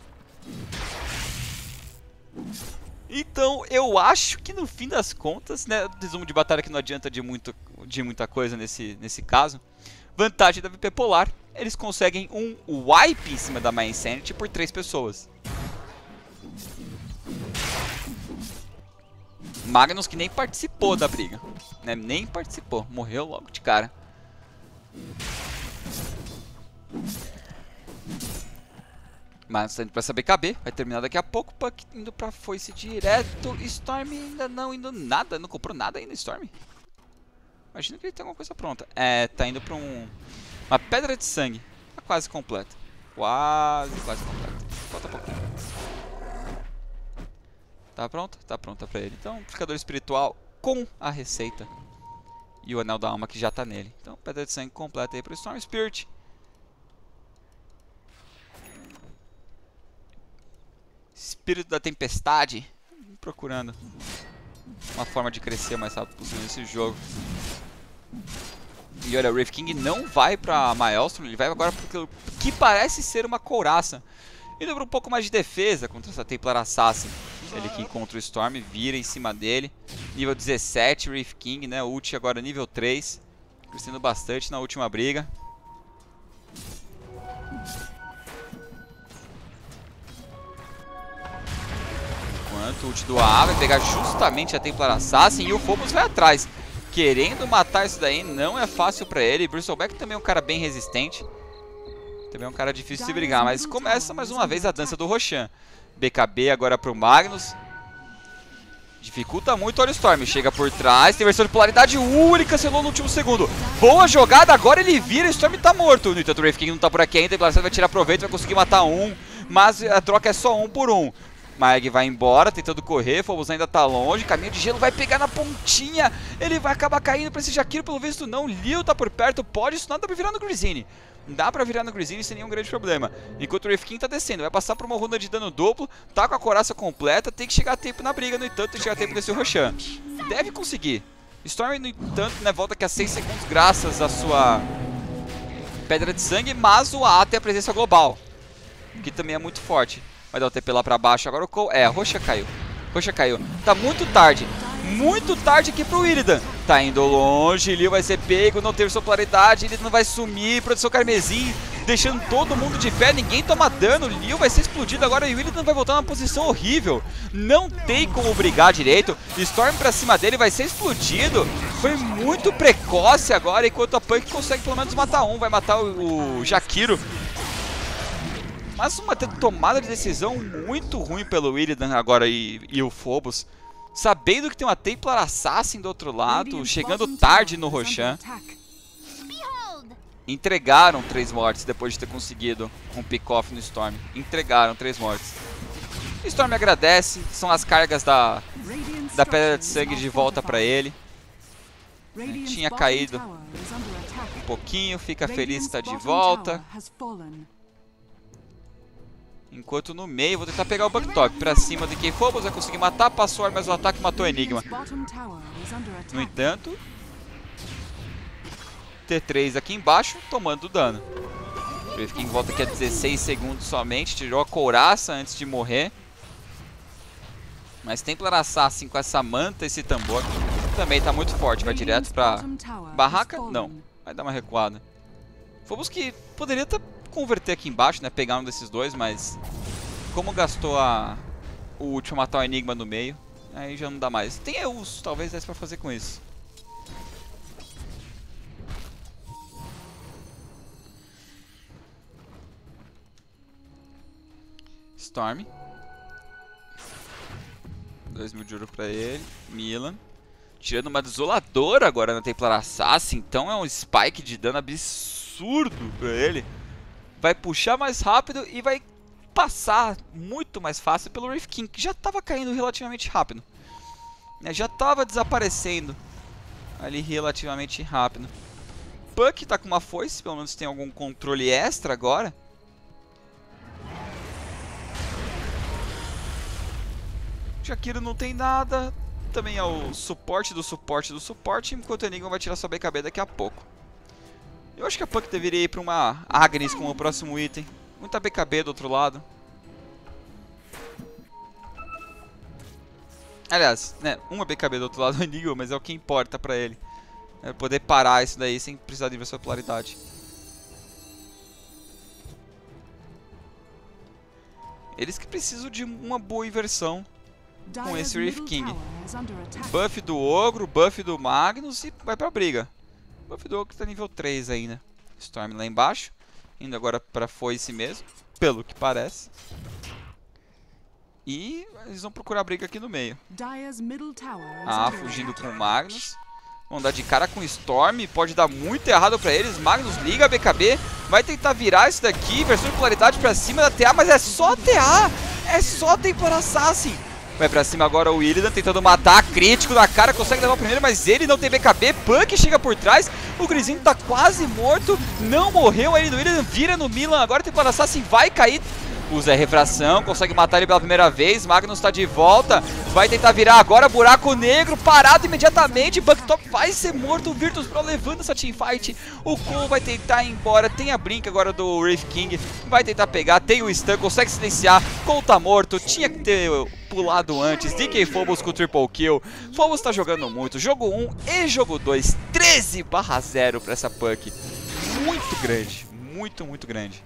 Então eu acho que no fim das contas, né, resumo de batalha que não adianta de muita coisa nesse caso, vantagem da VP Polar, eles conseguem um wipe em cima da My Insanity por 3 pessoas. Magnus que nem participou da briga, né? Nem participou, morreu logo de cara. Mas tá indo pra saber caber, vai terminar daqui a pouco. Puck indo pra foice direto. Storm ainda não indo nada, não comprou nada ainda Storm. Imagina que ele tem alguma coisa pronta. É, tá indo pra uma pedra de sangue, tá quase completa. quase completa. Falta pouquinho. Tá pronta? Tá pronta pra ele. Então, Purificador Espiritual com a receita. E o Anel da Alma que já tá nele. Então, Pedra de Sangue completa aí pro Storm Spirit. Espírito da Tempestade. Procurando uma forma de crescer o mais rápido possível nesse jogo. E olha, o Wraith King não vai pra Maelstrom, ele vai agora pro que parece ser uma couraça. Indo pra um pouco mais de defesa contra essa Templar Assassin. Ele que encontra o Storm, vira em cima dele. Nível 17, Wraith King, né? Ult agora nível 3. Crescendo bastante na última briga. Enquanto o ult do AA vai pegar justamente a Templar Assassin e o Phobos vai atrás. Querendo matar isso daí, não é fácil pra ele. Bristleback também é um cara bem resistente. Também é um cara difícil de brigar, mas começa mais uma vez a dança do Roshan. BKB agora pro Magnus. Dificulta muito, olha o Storm. Chega por trás, tem versão de polaridade. Ele cancelou no último segundo. Boa jogada, agora ele vira, o Storm tá morto. No entanto, o Wraith King não tá por aqui ainda. O vai tirar proveito, vai conseguir matar um. Mas a troca é só 1 por 1. Mag vai embora, tentando correr, Phobos ainda tá longe, caminho de gelo vai pegar na pontinha, ele vai acabar caindo pra esse Jakiro, pelo visto não, Leo tá por perto, pode isso, dá pra virar no Grizzine. Dá pra virar no Grizzine sem nenhum grande problema. Enquanto o Wraith King tá descendo, vai passar por uma runa de dano duplo, tá com a coraça completa, tem que chegar a tempo na briga, no entanto tem que chegar a tempo desse Roshan. Deve conseguir. Storm, no entanto, né, volta aqui a 6 segundos graças à sua Pedra de Sangue, mas o AA tem a presença global, que também é muito forte. Vai dar o TP lá pra baixo. Agora o a Roxa caiu. Roxa caiu. Tá muito tarde. Muito tarde aqui pro Illidan. Tá indo longe. Leo vai ser pego. Não teve sua polaridade. Illidan vai sumir. Proteção Carmesim. Deixando todo mundo de pé. Ninguém toma dano. Leo vai ser explodido agora. E o Illidan vai voltar numa posição horrível. Não tem como brigar direito. Storm pra cima dele vai ser explodido. Foi muito precoce agora. Enquanto a Punk consegue pelo menos matar um. Vai matar o Jakiro. Mas uma tomada de decisão muito ruim pelo Illidan agora e o Phobos. Sabendo que tem uma Templar Assassin do outro lado, chegando tarde no Roshan. Entregaram 3 mortes depois de ter conseguido um pick-off no Storm. Entregaram 3 mortes. O Storm agradece, são as cargas da Pedra de Sangue de volta pra ele. Tinha caído um pouquinho, fica feliz que tá de volta. Enquanto no meio, vou tentar pegar o Bucktalk pra cima de quem Phobos, vai conseguir matar, passou mas o ataque matou o Enigma. No entanto, T3 aqui embaixo, tomando dano. O Wraith King volta aqui a 16 segundos somente, tirou a couraça antes de morrer. Mas Templar Assassin com essa manta, esse tambor, também tá muito forte, vai direto pra barraca? Não, vai dar uma recuada. Phobos que poderia converter aqui embaixo, né, pegar um desses dois, mas como gastou o último matar o Enigma no meio, aí já não dá mais. Tem Eus, talvez desse pra fazer com isso. Storm. 2.000 de ouro pra ele. Milan. Tirando uma desoladora agora na Templar Assassin, então é um spike de dano absurdo pra ele. Vai puxar mais rápido e vai passar muito mais fácil pelo Wraith King, que já estava caindo relativamente rápido. Já estava desaparecendo ali relativamente rápido. Puck tá com uma foice, pelo menos tem algum controle extra agora. Jakiro não tem nada. Também é o suporte do suporte do suporte, enquanto o Enigma vai tirar sua BKB daqui a pouco. Eu acho que a Puck deveria ir para uma Agnes como o próximo item. Muita BKB do outro lado. Aliás, né, uma BKB do outro lado do Enigma, mas é o que importa para ele. É poder parar isso daí sem precisar de inversão de polaridade. Eles que precisam de uma boa inversão com esse Wraith King. Buff do Ogro, buff do Magnus e vai pra briga. Buff do Ogro tá nível 3 ainda. Storm lá embaixo. Indo agora pra foice mesmo, pelo que parece. E eles vão procurar briga aqui no meio. Fugindo com o Magnus. Vão dar de cara com o Storm, pode dar muito errado pra eles. Magnus liga a BKB, vai tentar virar isso daqui, versão de polaridade pra cima da TA, mas é só TA, é só Templar Assassin. Vai pra cima agora o Illidan, tentando matar, crítico na cara, consegue levar o primeiro, mas ele não tem BKB, Punk chega por trás, o Grisinho tá quase morto, não morreu aí no Illidan, vira no Milan, agora o Templar Assassin vai cair. Usa a refração, consegue matar ele pela primeira vez. Magnus está de volta, vai tentar virar agora. Buraco negro, parado imediatamente. Bucktop vai ser morto. O Virtus Pro levando essa teamfight. O Cole vai tentar ir embora. Tem a Blink agora do Wraith King. Vai tentar pegar, tem o stun, consegue silenciar. Cole tá morto, tinha que ter pulado antes. DK Phobos com o triple kill. Phobos tá jogando muito. Jogo 1 e jogo 2. 13/0 pra essa Punk. Muito grande, muito grande.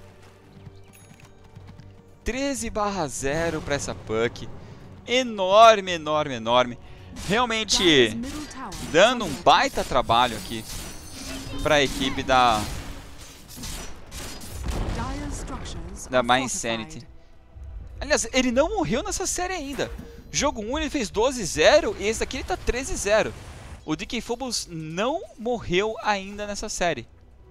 13/0 para essa Punk. Enorme, enorme. Realmente dando um baita trabalho aqui para a equipe da My Insanity. Aliás, ele não morreu nessa série ainda. Jogo 1 ele fez 12-0 e esse daqui ele tá 13-0. O DK Phobos não morreu ainda nessa série.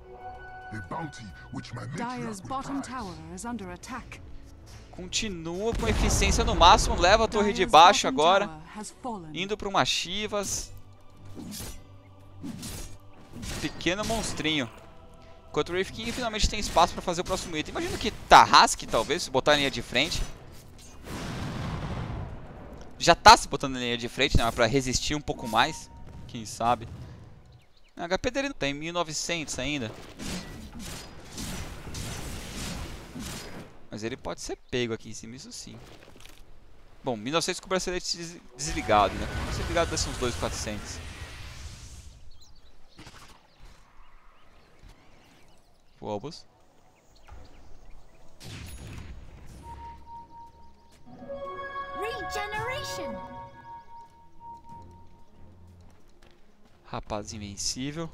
Dire's bottom tower is under attack. Continua com eficiência no máximo, leva a torre de baixo agora, indo para uma Chivas. Pequeno monstrinho. Enquanto o Wraith King finalmente tem espaço para fazer o próximo item. Imagino que Tarrasque, talvez, se botar a linha de frente. Já tá se botando na linha de frente, né? Para resistir um pouco mais, quem sabe. A HP dele não tem 1900 ainda. Mas ele pode ser pego aqui em cima, isso sim. Bom, 1900 com o bracelete desligado, né? Com o bracelete ligado deve ser uns 2.400. Phobos. Regeneration. Rapaz invencível.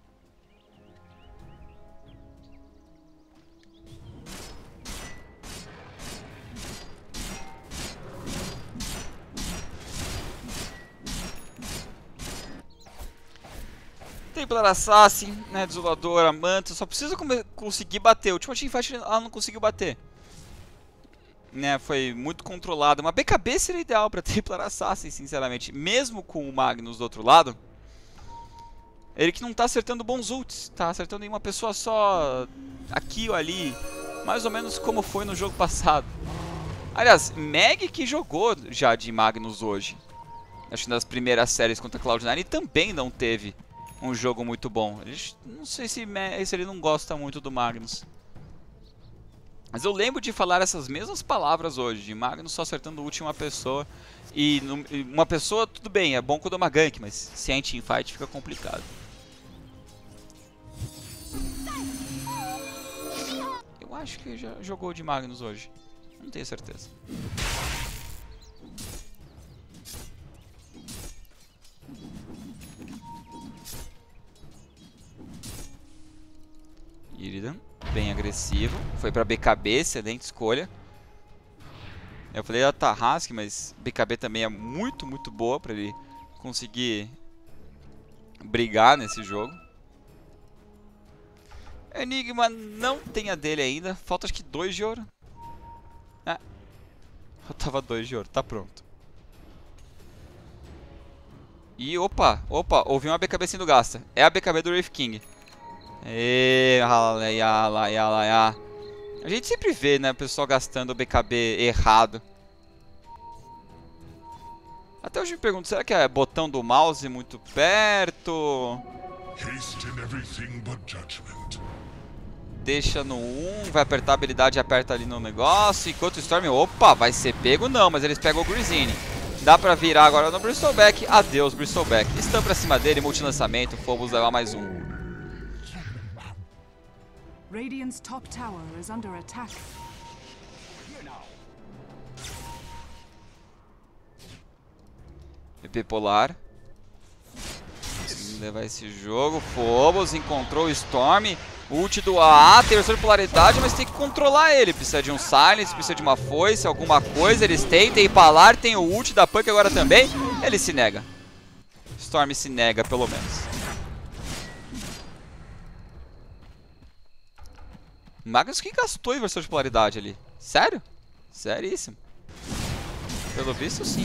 Templar Assassin, né, Desoladora, Manta, só precisa conseguir bater. A última teamfight ela não conseguiu bater. Né, foi muito controlada. Uma BKB seria ideal para Templar Assassin, sinceramente. Mesmo com o Magnus do outro lado. Ele que não tá acertando bons ults. Tá acertando em uma pessoa só aqui ou ali. Mais ou menos como foi no jogo passado. Aliás, Meg que jogou já de Magnus hoje. Acho que nas primeiras séries contra Cloud9 também não teve um jogo muito bom. Não sei se ele não gosta muito do Magnus. Mas eu lembro de falar essas mesmas palavras hoje. De Magnus só acertando o ult em uma pessoa. E uma pessoa, tudo bem, é bom quando é uma gank. Mas se é em teamfight fica complicado. Eu acho que já jogou de Magnus hoje. Não tenho certeza. Illidan, bem agressivo. Foi pra BKB, excelente escolha. Eu falei da Tarrasque, mas BKB também é muito boa pra ele conseguir brigar nesse jogo. Enigma não tem a dele ainda. Falta acho que 2 de ouro. Faltava 2 de ouro, tá pronto. E opa, ouvi uma BKB sendo gasta. É a BKB do Wraith King. A gente sempre vê, né, o pessoal gastando o BKB errado. Até hoje me pergunto, será que é botão do mouse muito perto? Deixa no 1, vai apertar a habilidade e aperta ali no negócio. Enquanto o Storm, opa, vai ser pego não, mas eles pegam o Grisini. Dá pra virar agora no Bristleback. Adeus, Bristleback. Estão pra cima dele, multilançamento, Phobos levar mais um. Radiant's top tower is under attack. VP Polar. Conseguindo levar esse jogo. Phobos encontrou o Storm. Ult do AA, tem versão de polaridade, mas tem que controlar ele. Precisa de um silence, precisa de uma foice, alguma coisa. Eles tentam empalar, tem o ult da Punk agora também. Ele se nega. Storm se nega, pelo menos. Magnus que gastou inversor de polaridade ali. Sério? Seríssimo. Pelo visto, sim.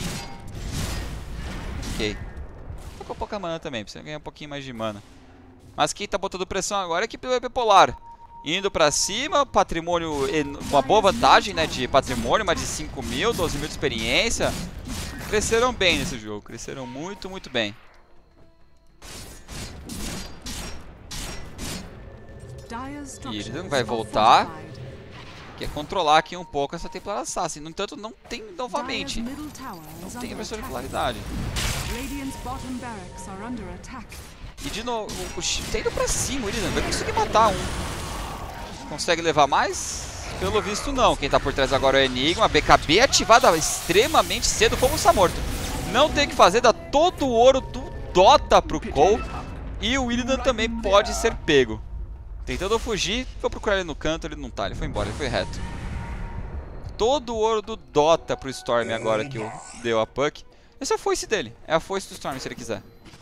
Ok. Ficou pouca mana também, precisa ganhar um pouquinho mais de mana. Mas quem tá botando pressão agora é a equipe do VP Polar. Indo pra cima, patrimônio, uma boa vantagem, né, de patrimônio, mais de 5 mil, 12 mil de experiência. Cresceram bem nesse jogo, cresceram muito, muito bem. E ele não vai voltar. Quer controlar aqui um pouco essa Templar Assassin. No entanto, não tem novamente. Não tem inversor de polaridade. E de novo, tá indo pra cima, o Illidan vai conseguir matar um. Consegue levar mais? Pelo visto não. Quem tá por trás agora é o Enigma. A BKB ativada extremamente cedo, como está morto. Não tem o que fazer, dá todo o ouro do Dota pro Cole. E o Illidan também pode ser pego. Tentando fugir, vou procurar ele no canto, ele não tá, ele foi embora, ele foi reto. Todo o ouro do Dota pro Storm agora que deu a Puck. Essa é a foice dele, é a foice do Storm se ele quiser.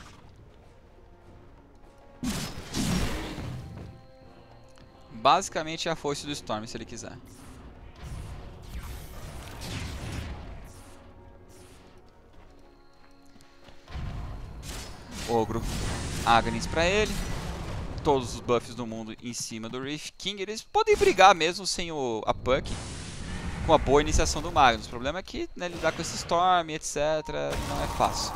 Basicamente é a foice do Storm se ele quiser. Ogro, Aghanis pra ele. Todos os buffs do mundo em cima do Wraith King. Eles podem brigar mesmo sem a Puck, com a boa iniciação do Magnus. O problema é que, né, lidar com esse Storm, etc, não é fácil.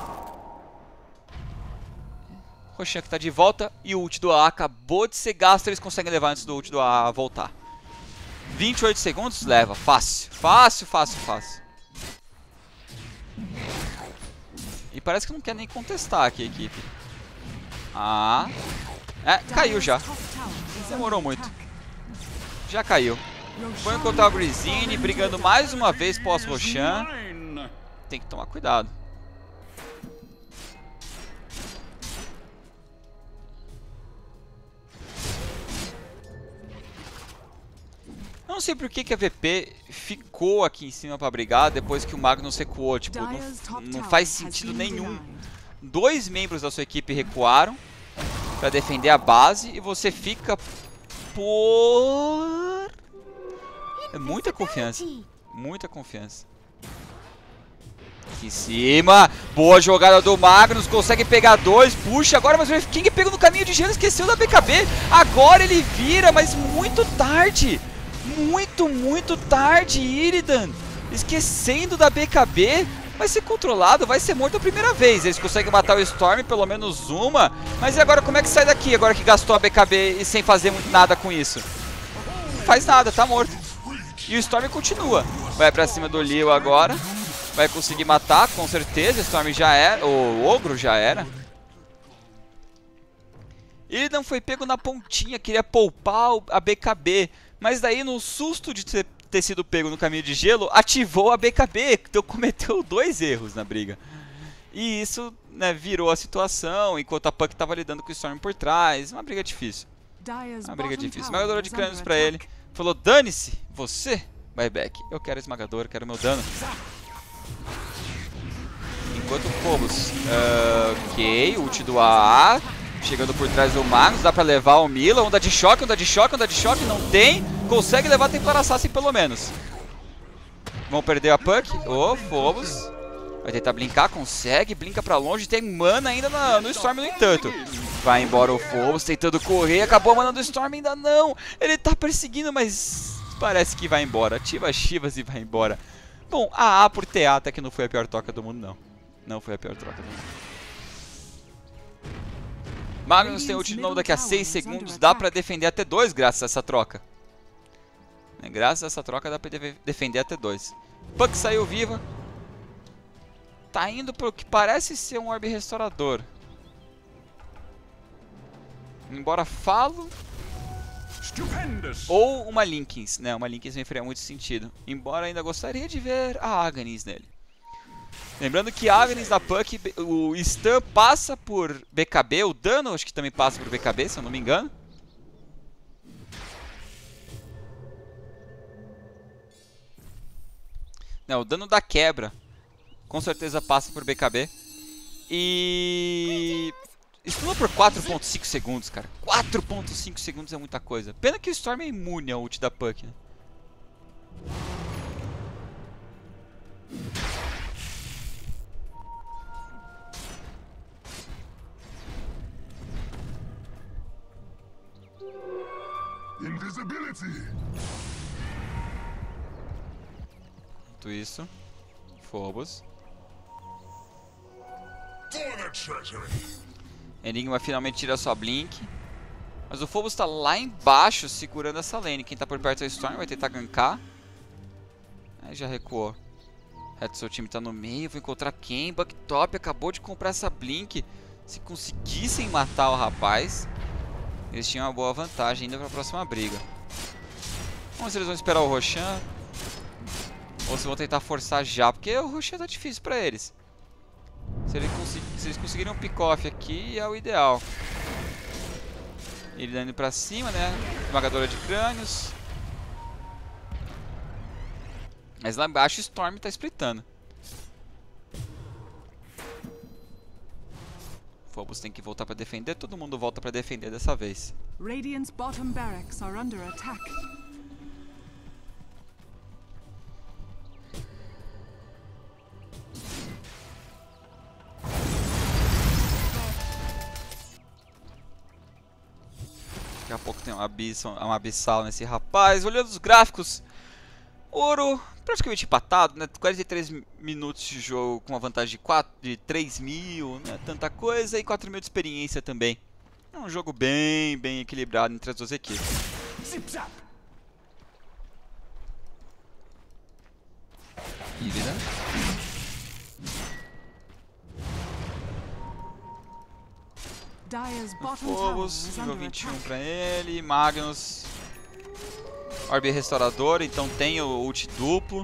Roshan que tá de volta e o ult do AA acabou de ser gasto. Eles conseguem levar antes do ult do AA voltar. 28 segundos, leva. Fácil, fácil, fácil, fácil. E parece que não quer nem contestar aqui a equipe. Ah... caiu já. Demorou muito. Já caiu. Foi encontrar o Grisine, brigando mais uma vez pós-Roshan. Tem que tomar cuidado. Eu não sei por que a VP ficou aqui em cima pra brigar depois que o Magnus recuou. Tipo, não faz sentido nenhum. 2 membros da sua equipe recuaram pra defender a base e você fica por... É muita confiança. Muita confiança. Aqui em cima. Boa jogada do Magnus. Consegue pegar 2. Puxa agora, mas o Wraith King pegou no caminho de gelo. Esqueceu da BKB. Agora ele vira, mas muito tarde. Muito, muito tarde. Illidan esquecendo da BKB. Vai ser controlado, vai ser morto a primeira vez. Eles conseguem matar o Storm, pelo menos uma. Mas e agora como é que sai daqui? Agora que gastou a BKB e sem fazer nada com isso. Não faz nada, tá morto. E o Storm continua. Vai pra cima do Leo agora. Vai conseguir matar, com certeza. O Storm já era, o Ogro já era. Ele não foi pego na pontinha, queria poupar a BKB. Mas daí no susto de ter sido pego no caminho de gelo, ativou a BKB, então cometeu 2 erros na briga. E isso, né, virou a situação, enquanto a Puck estava lidando com o Storm por trás. Uma briga difícil. Uma briga difícil. Esmagadora de crânios pra ele. Falou, dane-se, você, buyback. Eu quero esmagador, quero meu dano. Enquanto o Phobos, ok, ult do AA. Chegando por trás do Magnus, dá pra levar o Mila. Onda de choque, onda de choque, onda de choque. Não tem. Consegue levar a Templar Assassin pelo menos. Vão perder a Puck. Ô, Phobos. Vai tentar blinkar, consegue. Blinka pra longe. Tem mana ainda no Storm, no entanto. Vai embora o Phobos, tentando correr. Acabou a mana do Storm, ainda não. Ele tá perseguindo, mas parece que vai embora. Ativa as Chivas e vai embora. Bom, a A por TA até que não foi a pior troca do mundo, não. Não foi a pior troca do mundo. Magnus tem ult de novo daqui a 6 segundos. Dá pra defender até 2 graças a essa troca. Graças a essa troca dá pra defender até 2. Puck saiu viva. Tá indo pro que parece ser um Orb Restaurador. Embora falo. Ou uma Linkins, né? Uma Linkins não faria muito sentido. Embora ainda gostaria de ver a Aghanis nele. Lembrando que a Aghanis da Puck, o stun passa por BKB, o dano acho que também passa por BKB, se eu não me engano. Não, o dano da quebra com certeza passa por BKB. E Stuna por 4.5 segundos, cara. 4.5 segundos é muita coisa. Pena que o Storm é imune ao ult da Puck, né? Invisibility. Enquanto isso, Phobos. For the treasury. Enigma finalmente tira sua Blink. Mas o Phobos tá lá embaixo segurando essa lane. Quem tá por perto é o Storm, vai tentar gankar. Aí já recuou. O resto do seu time tá no meio. Vou encontrar quem? Bucktop acabou de comprar essa Blink. Se conseguissem matar o rapaz, eles tinham uma boa vantagem ainda pra próxima briga. Vamos ver se eles vão esperar o Roshan ou se vão tentar forçar já, porque o Roshan tá difícil pra eles. Se eles conseguirem um pick-off aqui, é o ideal. Ele indo pra cima, né? Esmagadora de crânios. Mas lá embaixo o Storm tá splitando. Phobos tem que voltar pra defender. Todo mundo volta pra defender dessa vez. Radiant's bottom barracks are under attack. Daqui a pouco tem uma abissal nesse rapaz. Olhando os gráficos, ouro praticamente empatado, né? 43 minutos de jogo com uma vantagem de 3.000, né? Tanta coisa, e 4.000 de experiência também. É um jogo bem equilibrado entre as duas equipes. Híbrida. Dire's bottom tower Phobos, is nível under 21 attack. pra ele. Magnus. Orbe restaurador, então tem o ult duplo.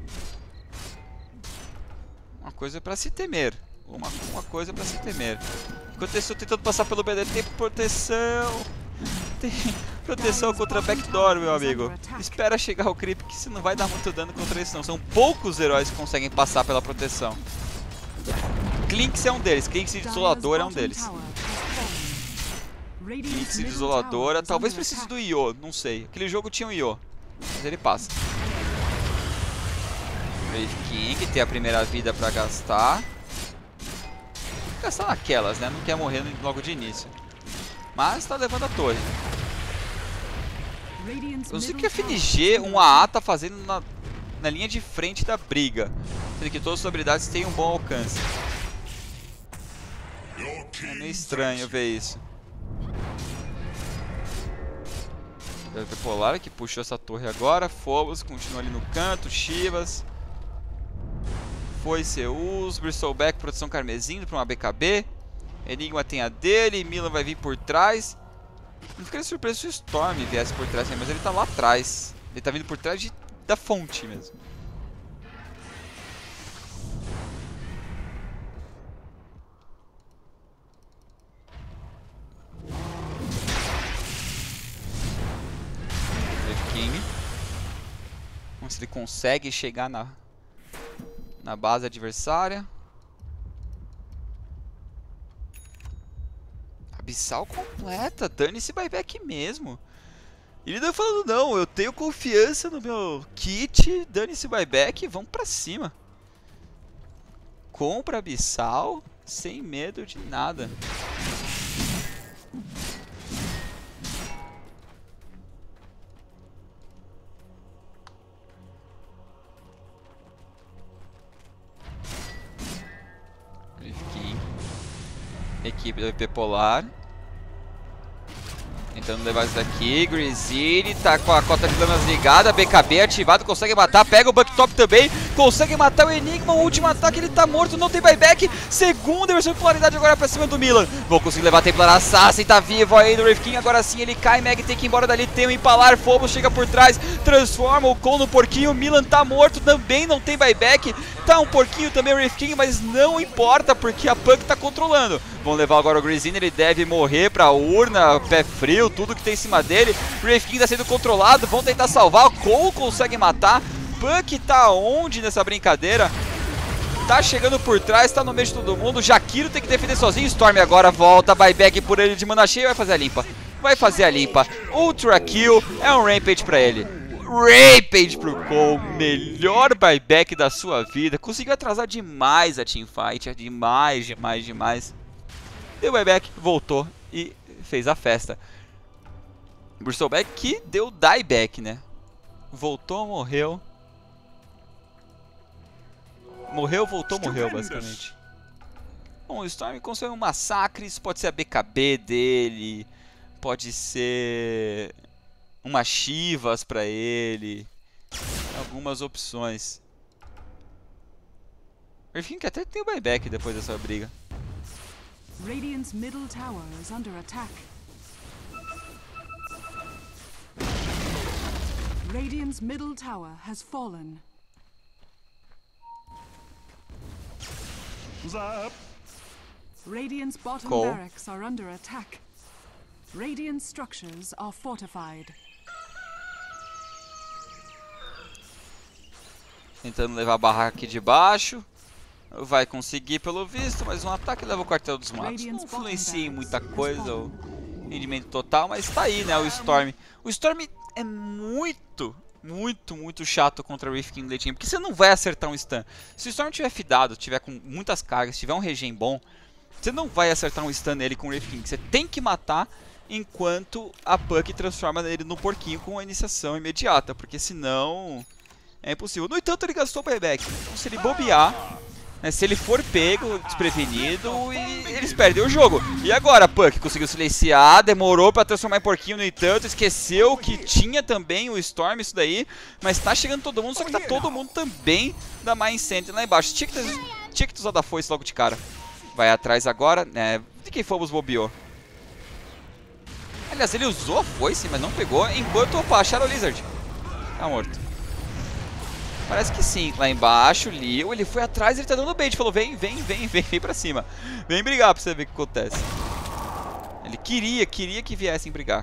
Uma coisa pra se temer. Uma coisa pra se temer. Enquanto eu estou tentando passar pelo BD, tem proteção. Tem proteção contra backdoor, meu amigo. Espera chegar o creep, que isso não vai dar muito dano contra isso não. São poucos heróis que conseguem passar pela proteção. Clinx é um deles. Clinx Isolador é um deles. Clinx Isoladora. Talvez precise do Io, não sei. Aquele jogo tinha um Io, mas ele passa. Brave King tem a primeira vida pra gastar. Gastar naquelas, né? Não quer morrer logo de início. Mas tá levando a torre. Eu não sei o que a FNG 1AA tá fazendo na linha de frente da briga. Sendo que todas as habilidades têm um bom alcance. É meio estranho ver isso. O Polar que puxou essa torre agora. Phobos continua ali no canto. Chivas. Foi Zeus. Bristleback, proteção carmesim para uma BKB. Enigma tem a dele. Milan vai vir por trás. Não ficaria surpreso se o Storm viesse por trás, mas ele tá lá atrás. Ele tá vindo por trás da fonte mesmo. King. Vamos ver se ele consegue chegar na base adversária. Abissal completa, dane-se buyback mesmo. Ele tá falando, não, eu tenho confiança no meu kit, dane-se buyback, vamos pra cima. Compra Abissal, sem medo de nada. Equipe do VP Polar tentando levar isso daqui. Grizzly tá com a cota de danos ligada. BKB ativado, consegue matar. Pega o Bucktop também, consegue matar o Enigma. O último ataque, ele tá morto, não tem buyback. Segunda versão de polaridade agora pra cima do Milan. Vou conseguir levar Templar Assassin, tá vivo aí do Wraith King. Agora sim ele cai, Meg tem que ir embora dali. Tem o Impalar, Phobos chega por trás, transforma o Con no porquinho. Milan tá morto também, não tem buyback. Tá um porquinho também o Wraith King, mas não importa porque a Punk tá controlando. Vão levar agora o Grizzly, ele deve morrer pra urna, pé frio, tudo que tem em cima dele. Wraith King tá sendo controlado, vão tentar salvar, o Cole consegue matar. Punk tá onde nessa brincadeira? tá chegando por trás, tá no meio de todo mundo. Jakiro tem que defender sozinho. Storm agora volta, buyback por ele de mana cheia. Vai fazer a limpa. Vai fazer a limpa. Ultra kill. É um Rampage pra ele. Rampage pro Cole. Melhor buyback da sua vida. Conseguiu atrasar demais a teamfight. Demais, demais, demais. Deu buyback, voltou e fez a festa. Bristleback que deu dieback, né? Voltou, morreu. Morreu, voltou, morreu, basicamente. Bom, o Storm conseguiu um massacre. Isso pode ser a BKB dele. Pode ser uma Chivas pra ele. Algumas opções. Enfim, que até tem o buyback depois dessa briga. Radiant's middle tower is under attack. Radiant's middle tower has fallen. Zap. Radiant's bottom Cole. barracks are under attack. Radiant structures are fortified. Tentando levar a barraca aqui de baixo. Vai conseguir pelo visto, mas um ataque leva o quartel dos matos. Não influencia em muita coisa o rendimento total, mas tá aí, né, o Storm. O Storm é muito chato contra o Wraith King Late Game, porque você não vai acertar um stun. Se o Storm tiver fidado, tiver com muitas cargas, tiver um regen bom, você não vai acertar um stun nele com o Wraith King. Você tem que matar enquanto a Puck transforma ele no porquinho com a iniciação imediata, porque senão é impossível. No entanto, ele gastou o buyback, então se ele bobear, né, se ele for pego, desprevenido, e eles perdem o jogo. E agora, Puck conseguiu silenciar, demorou pra transformar em porquinho, no entanto, esqueceu que tinha também o Storm, isso daí, mas tá chegando todo mundo, só que tá todo mundo também da Mind Sentinel lá embaixo. Tinha que ter usado a foice logo de cara. Vai atrás agora, né, de quem fomos bobeou. Aliás, ele usou a foice, mas não pegou, enquanto, opa, acharam o Lizard. Tá morto. Parece que sim. Lá embaixo, Leo, ele foi atrás, ele tá dando bait. Falou, vem pra cima. Vem brigar pra você ver o que acontece. Ele queria que viessem brigar.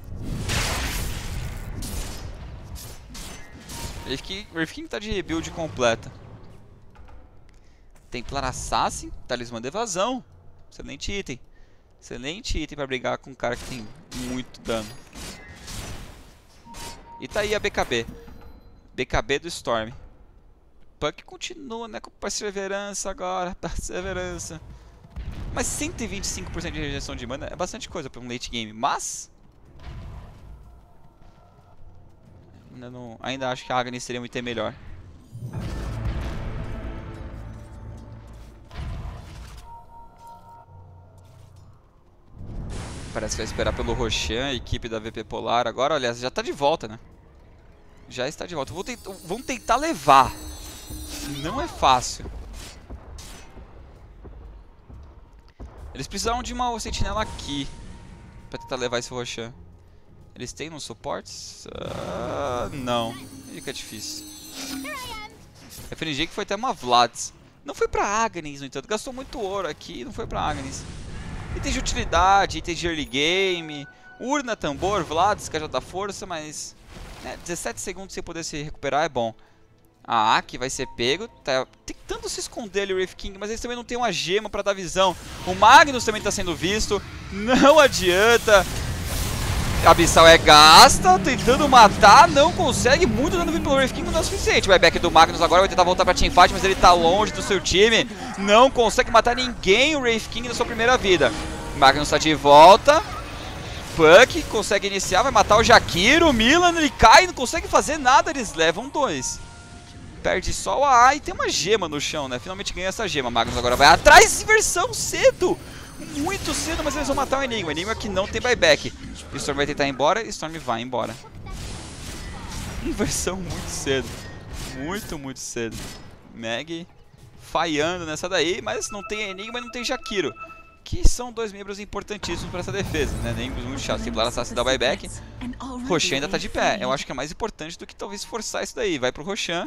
Wraith King tá de build completa. Templar Assassin, Talismã de Evasão. Excelente item. Excelente item pra brigar com um cara que tem muito dano. E tá aí a BKB. BKB do Storm. Puck continua, né, com perseverança agora. Perseverança. Mas 125% de rejeição de mana é bastante coisa para um late game. Mas ainda acho que a Agnes seria um item melhor. Parece que vai esperar pelo Roshan, a equipe da VP Polar. Agora, olha, já tá de volta, né? Já está de volta. Vamos tentar levar. Não é fácil. Eles precisavam de uma sentinela aqui pra tentar levar esse Roshan. Eles têm nos suportes? Não. Fica difícil. A FNG que foi até uma Vlads. Não foi pra Agnes, no entanto. Gastou muito ouro aqui, não foi pra Agnes. Itens de utilidade, itens de early game. Urna, tambor, Vlads, cajado da força, mas 17 segundos sem poder se recuperar é bom. A Aki vai ser pego, tá tentando se esconder ali o Wraith King, mas eles também não tem uma gema pra dar visão. O Magnus também tá sendo visto, não adianta. A Abyssal é gasta, tentando matar, não consegue. Muito dano vindo pelo Wraith King, não é o suficiente. O buyback do Magnus agora vai tentar voltar pra teamfight, mas ele tá longe do seu time. Não consegue matar ninguém o Wraith King na sua primeira vida. O Magnus tá de volta. Puck consegue iniciar, vai matar o Jakiro. O Milan, ele cai, não consegue fazer nada, eles levam 2. Perde só o A e tem uma gema no chão, né? Finalmente ganha essa gema. Magnus agora vai atrás, inversão cedo. Muito cedo, mas eles vão matar o Enigma. O Enigma que não tem buyback. O Storm vai tentar ir embora e o Storm vai embora. Inversão muito cedo. Muito cedo. Meg falhando nessa daí, mas não tem Enigma e não tem Jakiro, que são 2 membros importantíssimos para essa defesa, né? Membros muito chatos. Templar Assassin dá buyback. Roshan ainda tá de pé. Eu acho que é mais importante do que talvez forçar isso daí. Vai pro Roshan.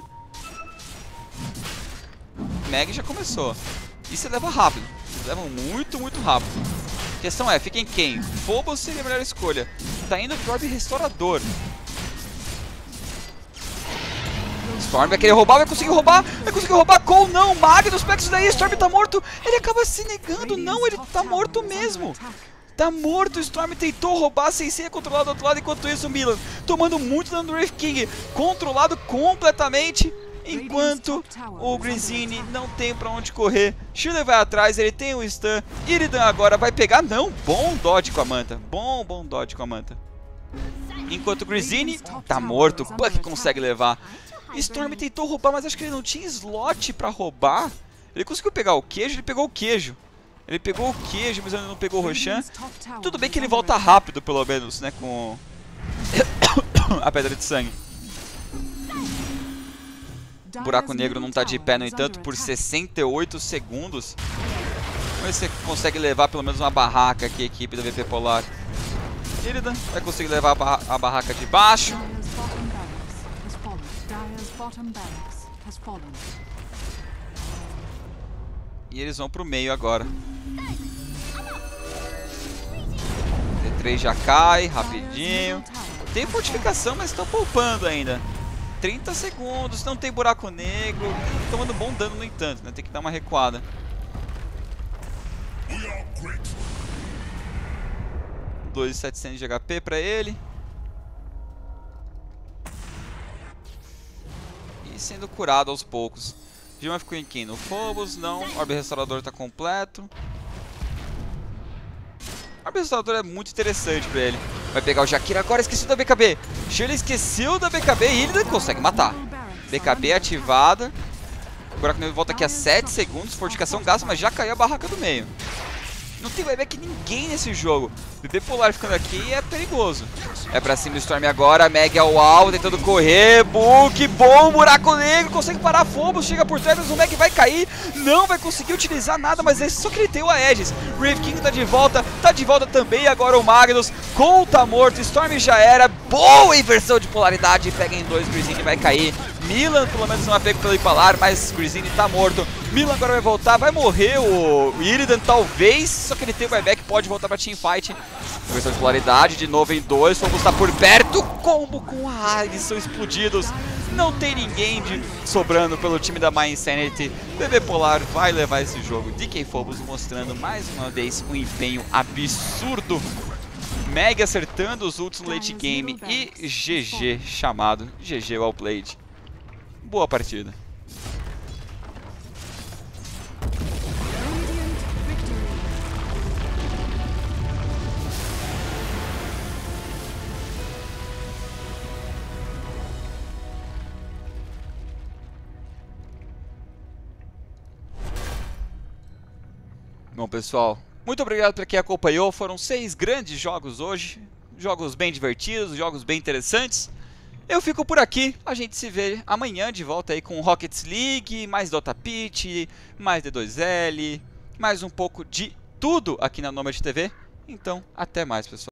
Meg já começou. E você leva rápido. Vocês levam muito rápido. A questão é, fica em quem? Phobos seria a melhor escolha. Tá indo pro Orb Restaurador. Storm vai querer roubar, vai conseguir roubar, Cole não, Magnus pega isso daí, Storm tá morto, ele acaba se negando, não, ele tá morto mesmo. Tá morto, o Storm tentou roubar sem ser controlado do outro lado, enquanto isso o Milan tomando muito dano do Wraith King, controlado completamente, enquanto o Grisini não tem pra onde correr. Shirley vai atrás, ele tem o stun, Iridan agora vai pegar, não, bom dodge com a Manta, bom dodge com a Manta. Enquanto o Grisini tá morto, o Buck consegue levar. Storm tentou roubar, mas acho que ele não tinha slot pra roubar. Ele conseguiu pegar o queijo, ele pegou o queijo. Ele pegou o queijo, mas ele não pegou o Roshan. Tudo bem que ele volta rápido, pelo menos, né, com a pedra de sangue. O buraco negro não tá de pé, no entanto, por 68 segundos. Vamos ver se você consegue levar pelo menos uma barraca aqui, equipe da VP Polar. Iridan vai conseguir levar a barraca de baixo. E eles vão pro meio agora. T3 já cai, rapidinho. Tem fortificação, mas estão poupando ainda. 30 segundos, não tem buraco negro. Tomando bom dano no entanto, né? Tem que dar uma recuada. 2.700 de HP pra ele. E sendo curado aos poucos. Gilman ficou em quem? No Phobos? Não. Orbe Restaurador tá completo. Orbe Restaurador é muito interessante pra ele. Vai pegar o Jakiro agora, esqueceu da BKB. Shirley esqueceu da BKB e ele consegue matar. BKB ativada. O buraco negro volta aqui a 7 segundos. Fortificação gasta, mas já caiu a barraca do meio. Não tem buyback ninguém nesse jogo. VP Polar ficando aqui é perigoso. É pra cima do Storm agora. Meg ao alto, tentando correr. Book, bom, buraco negro. Consegue parar Phobos, chega por trás, mas o Meg vai cair. Não vai conseguir utilizar nada, mas é só que ele tem o Aegis. Wraith King tá de volta também agora o Magnus. Cole tá morto, Storm já era. Boa inversão de polaridade. Pega em 2, Grisini vai cair. Milan pelo menos não é pego pelo Impalar, mas Grisini tá morto. Milan agora vai voltar, vai morrer o Iridan talvez, só que ele tem o buyback, pode voltar pra teamfight. Inversão de polaridade, de novo em 2, Phobos tá por perto, combo com a eles são explodidos. Não tem ninguém sobrando pelo time da My Insanity. VP Polar vai levar esse jogo. DK Phobos mostrando mais uma vez um empenho absurdo. Meg acertando os ults no late game e GG chamado, GG well played. Boa partida. Bom, pessoal, muito obrigado para quem acompanhou. Foram 6 grandes jogos hoje. Jogos bem divertidos, jogos bem interessantes. Eu fico por aqui, a gente se vê amanhã de volta aí com Rockets League, mais Dota Pitch, mais D2L, mais um pouco de tudo aqui na Nomad TV. Então, até mais, pessoal.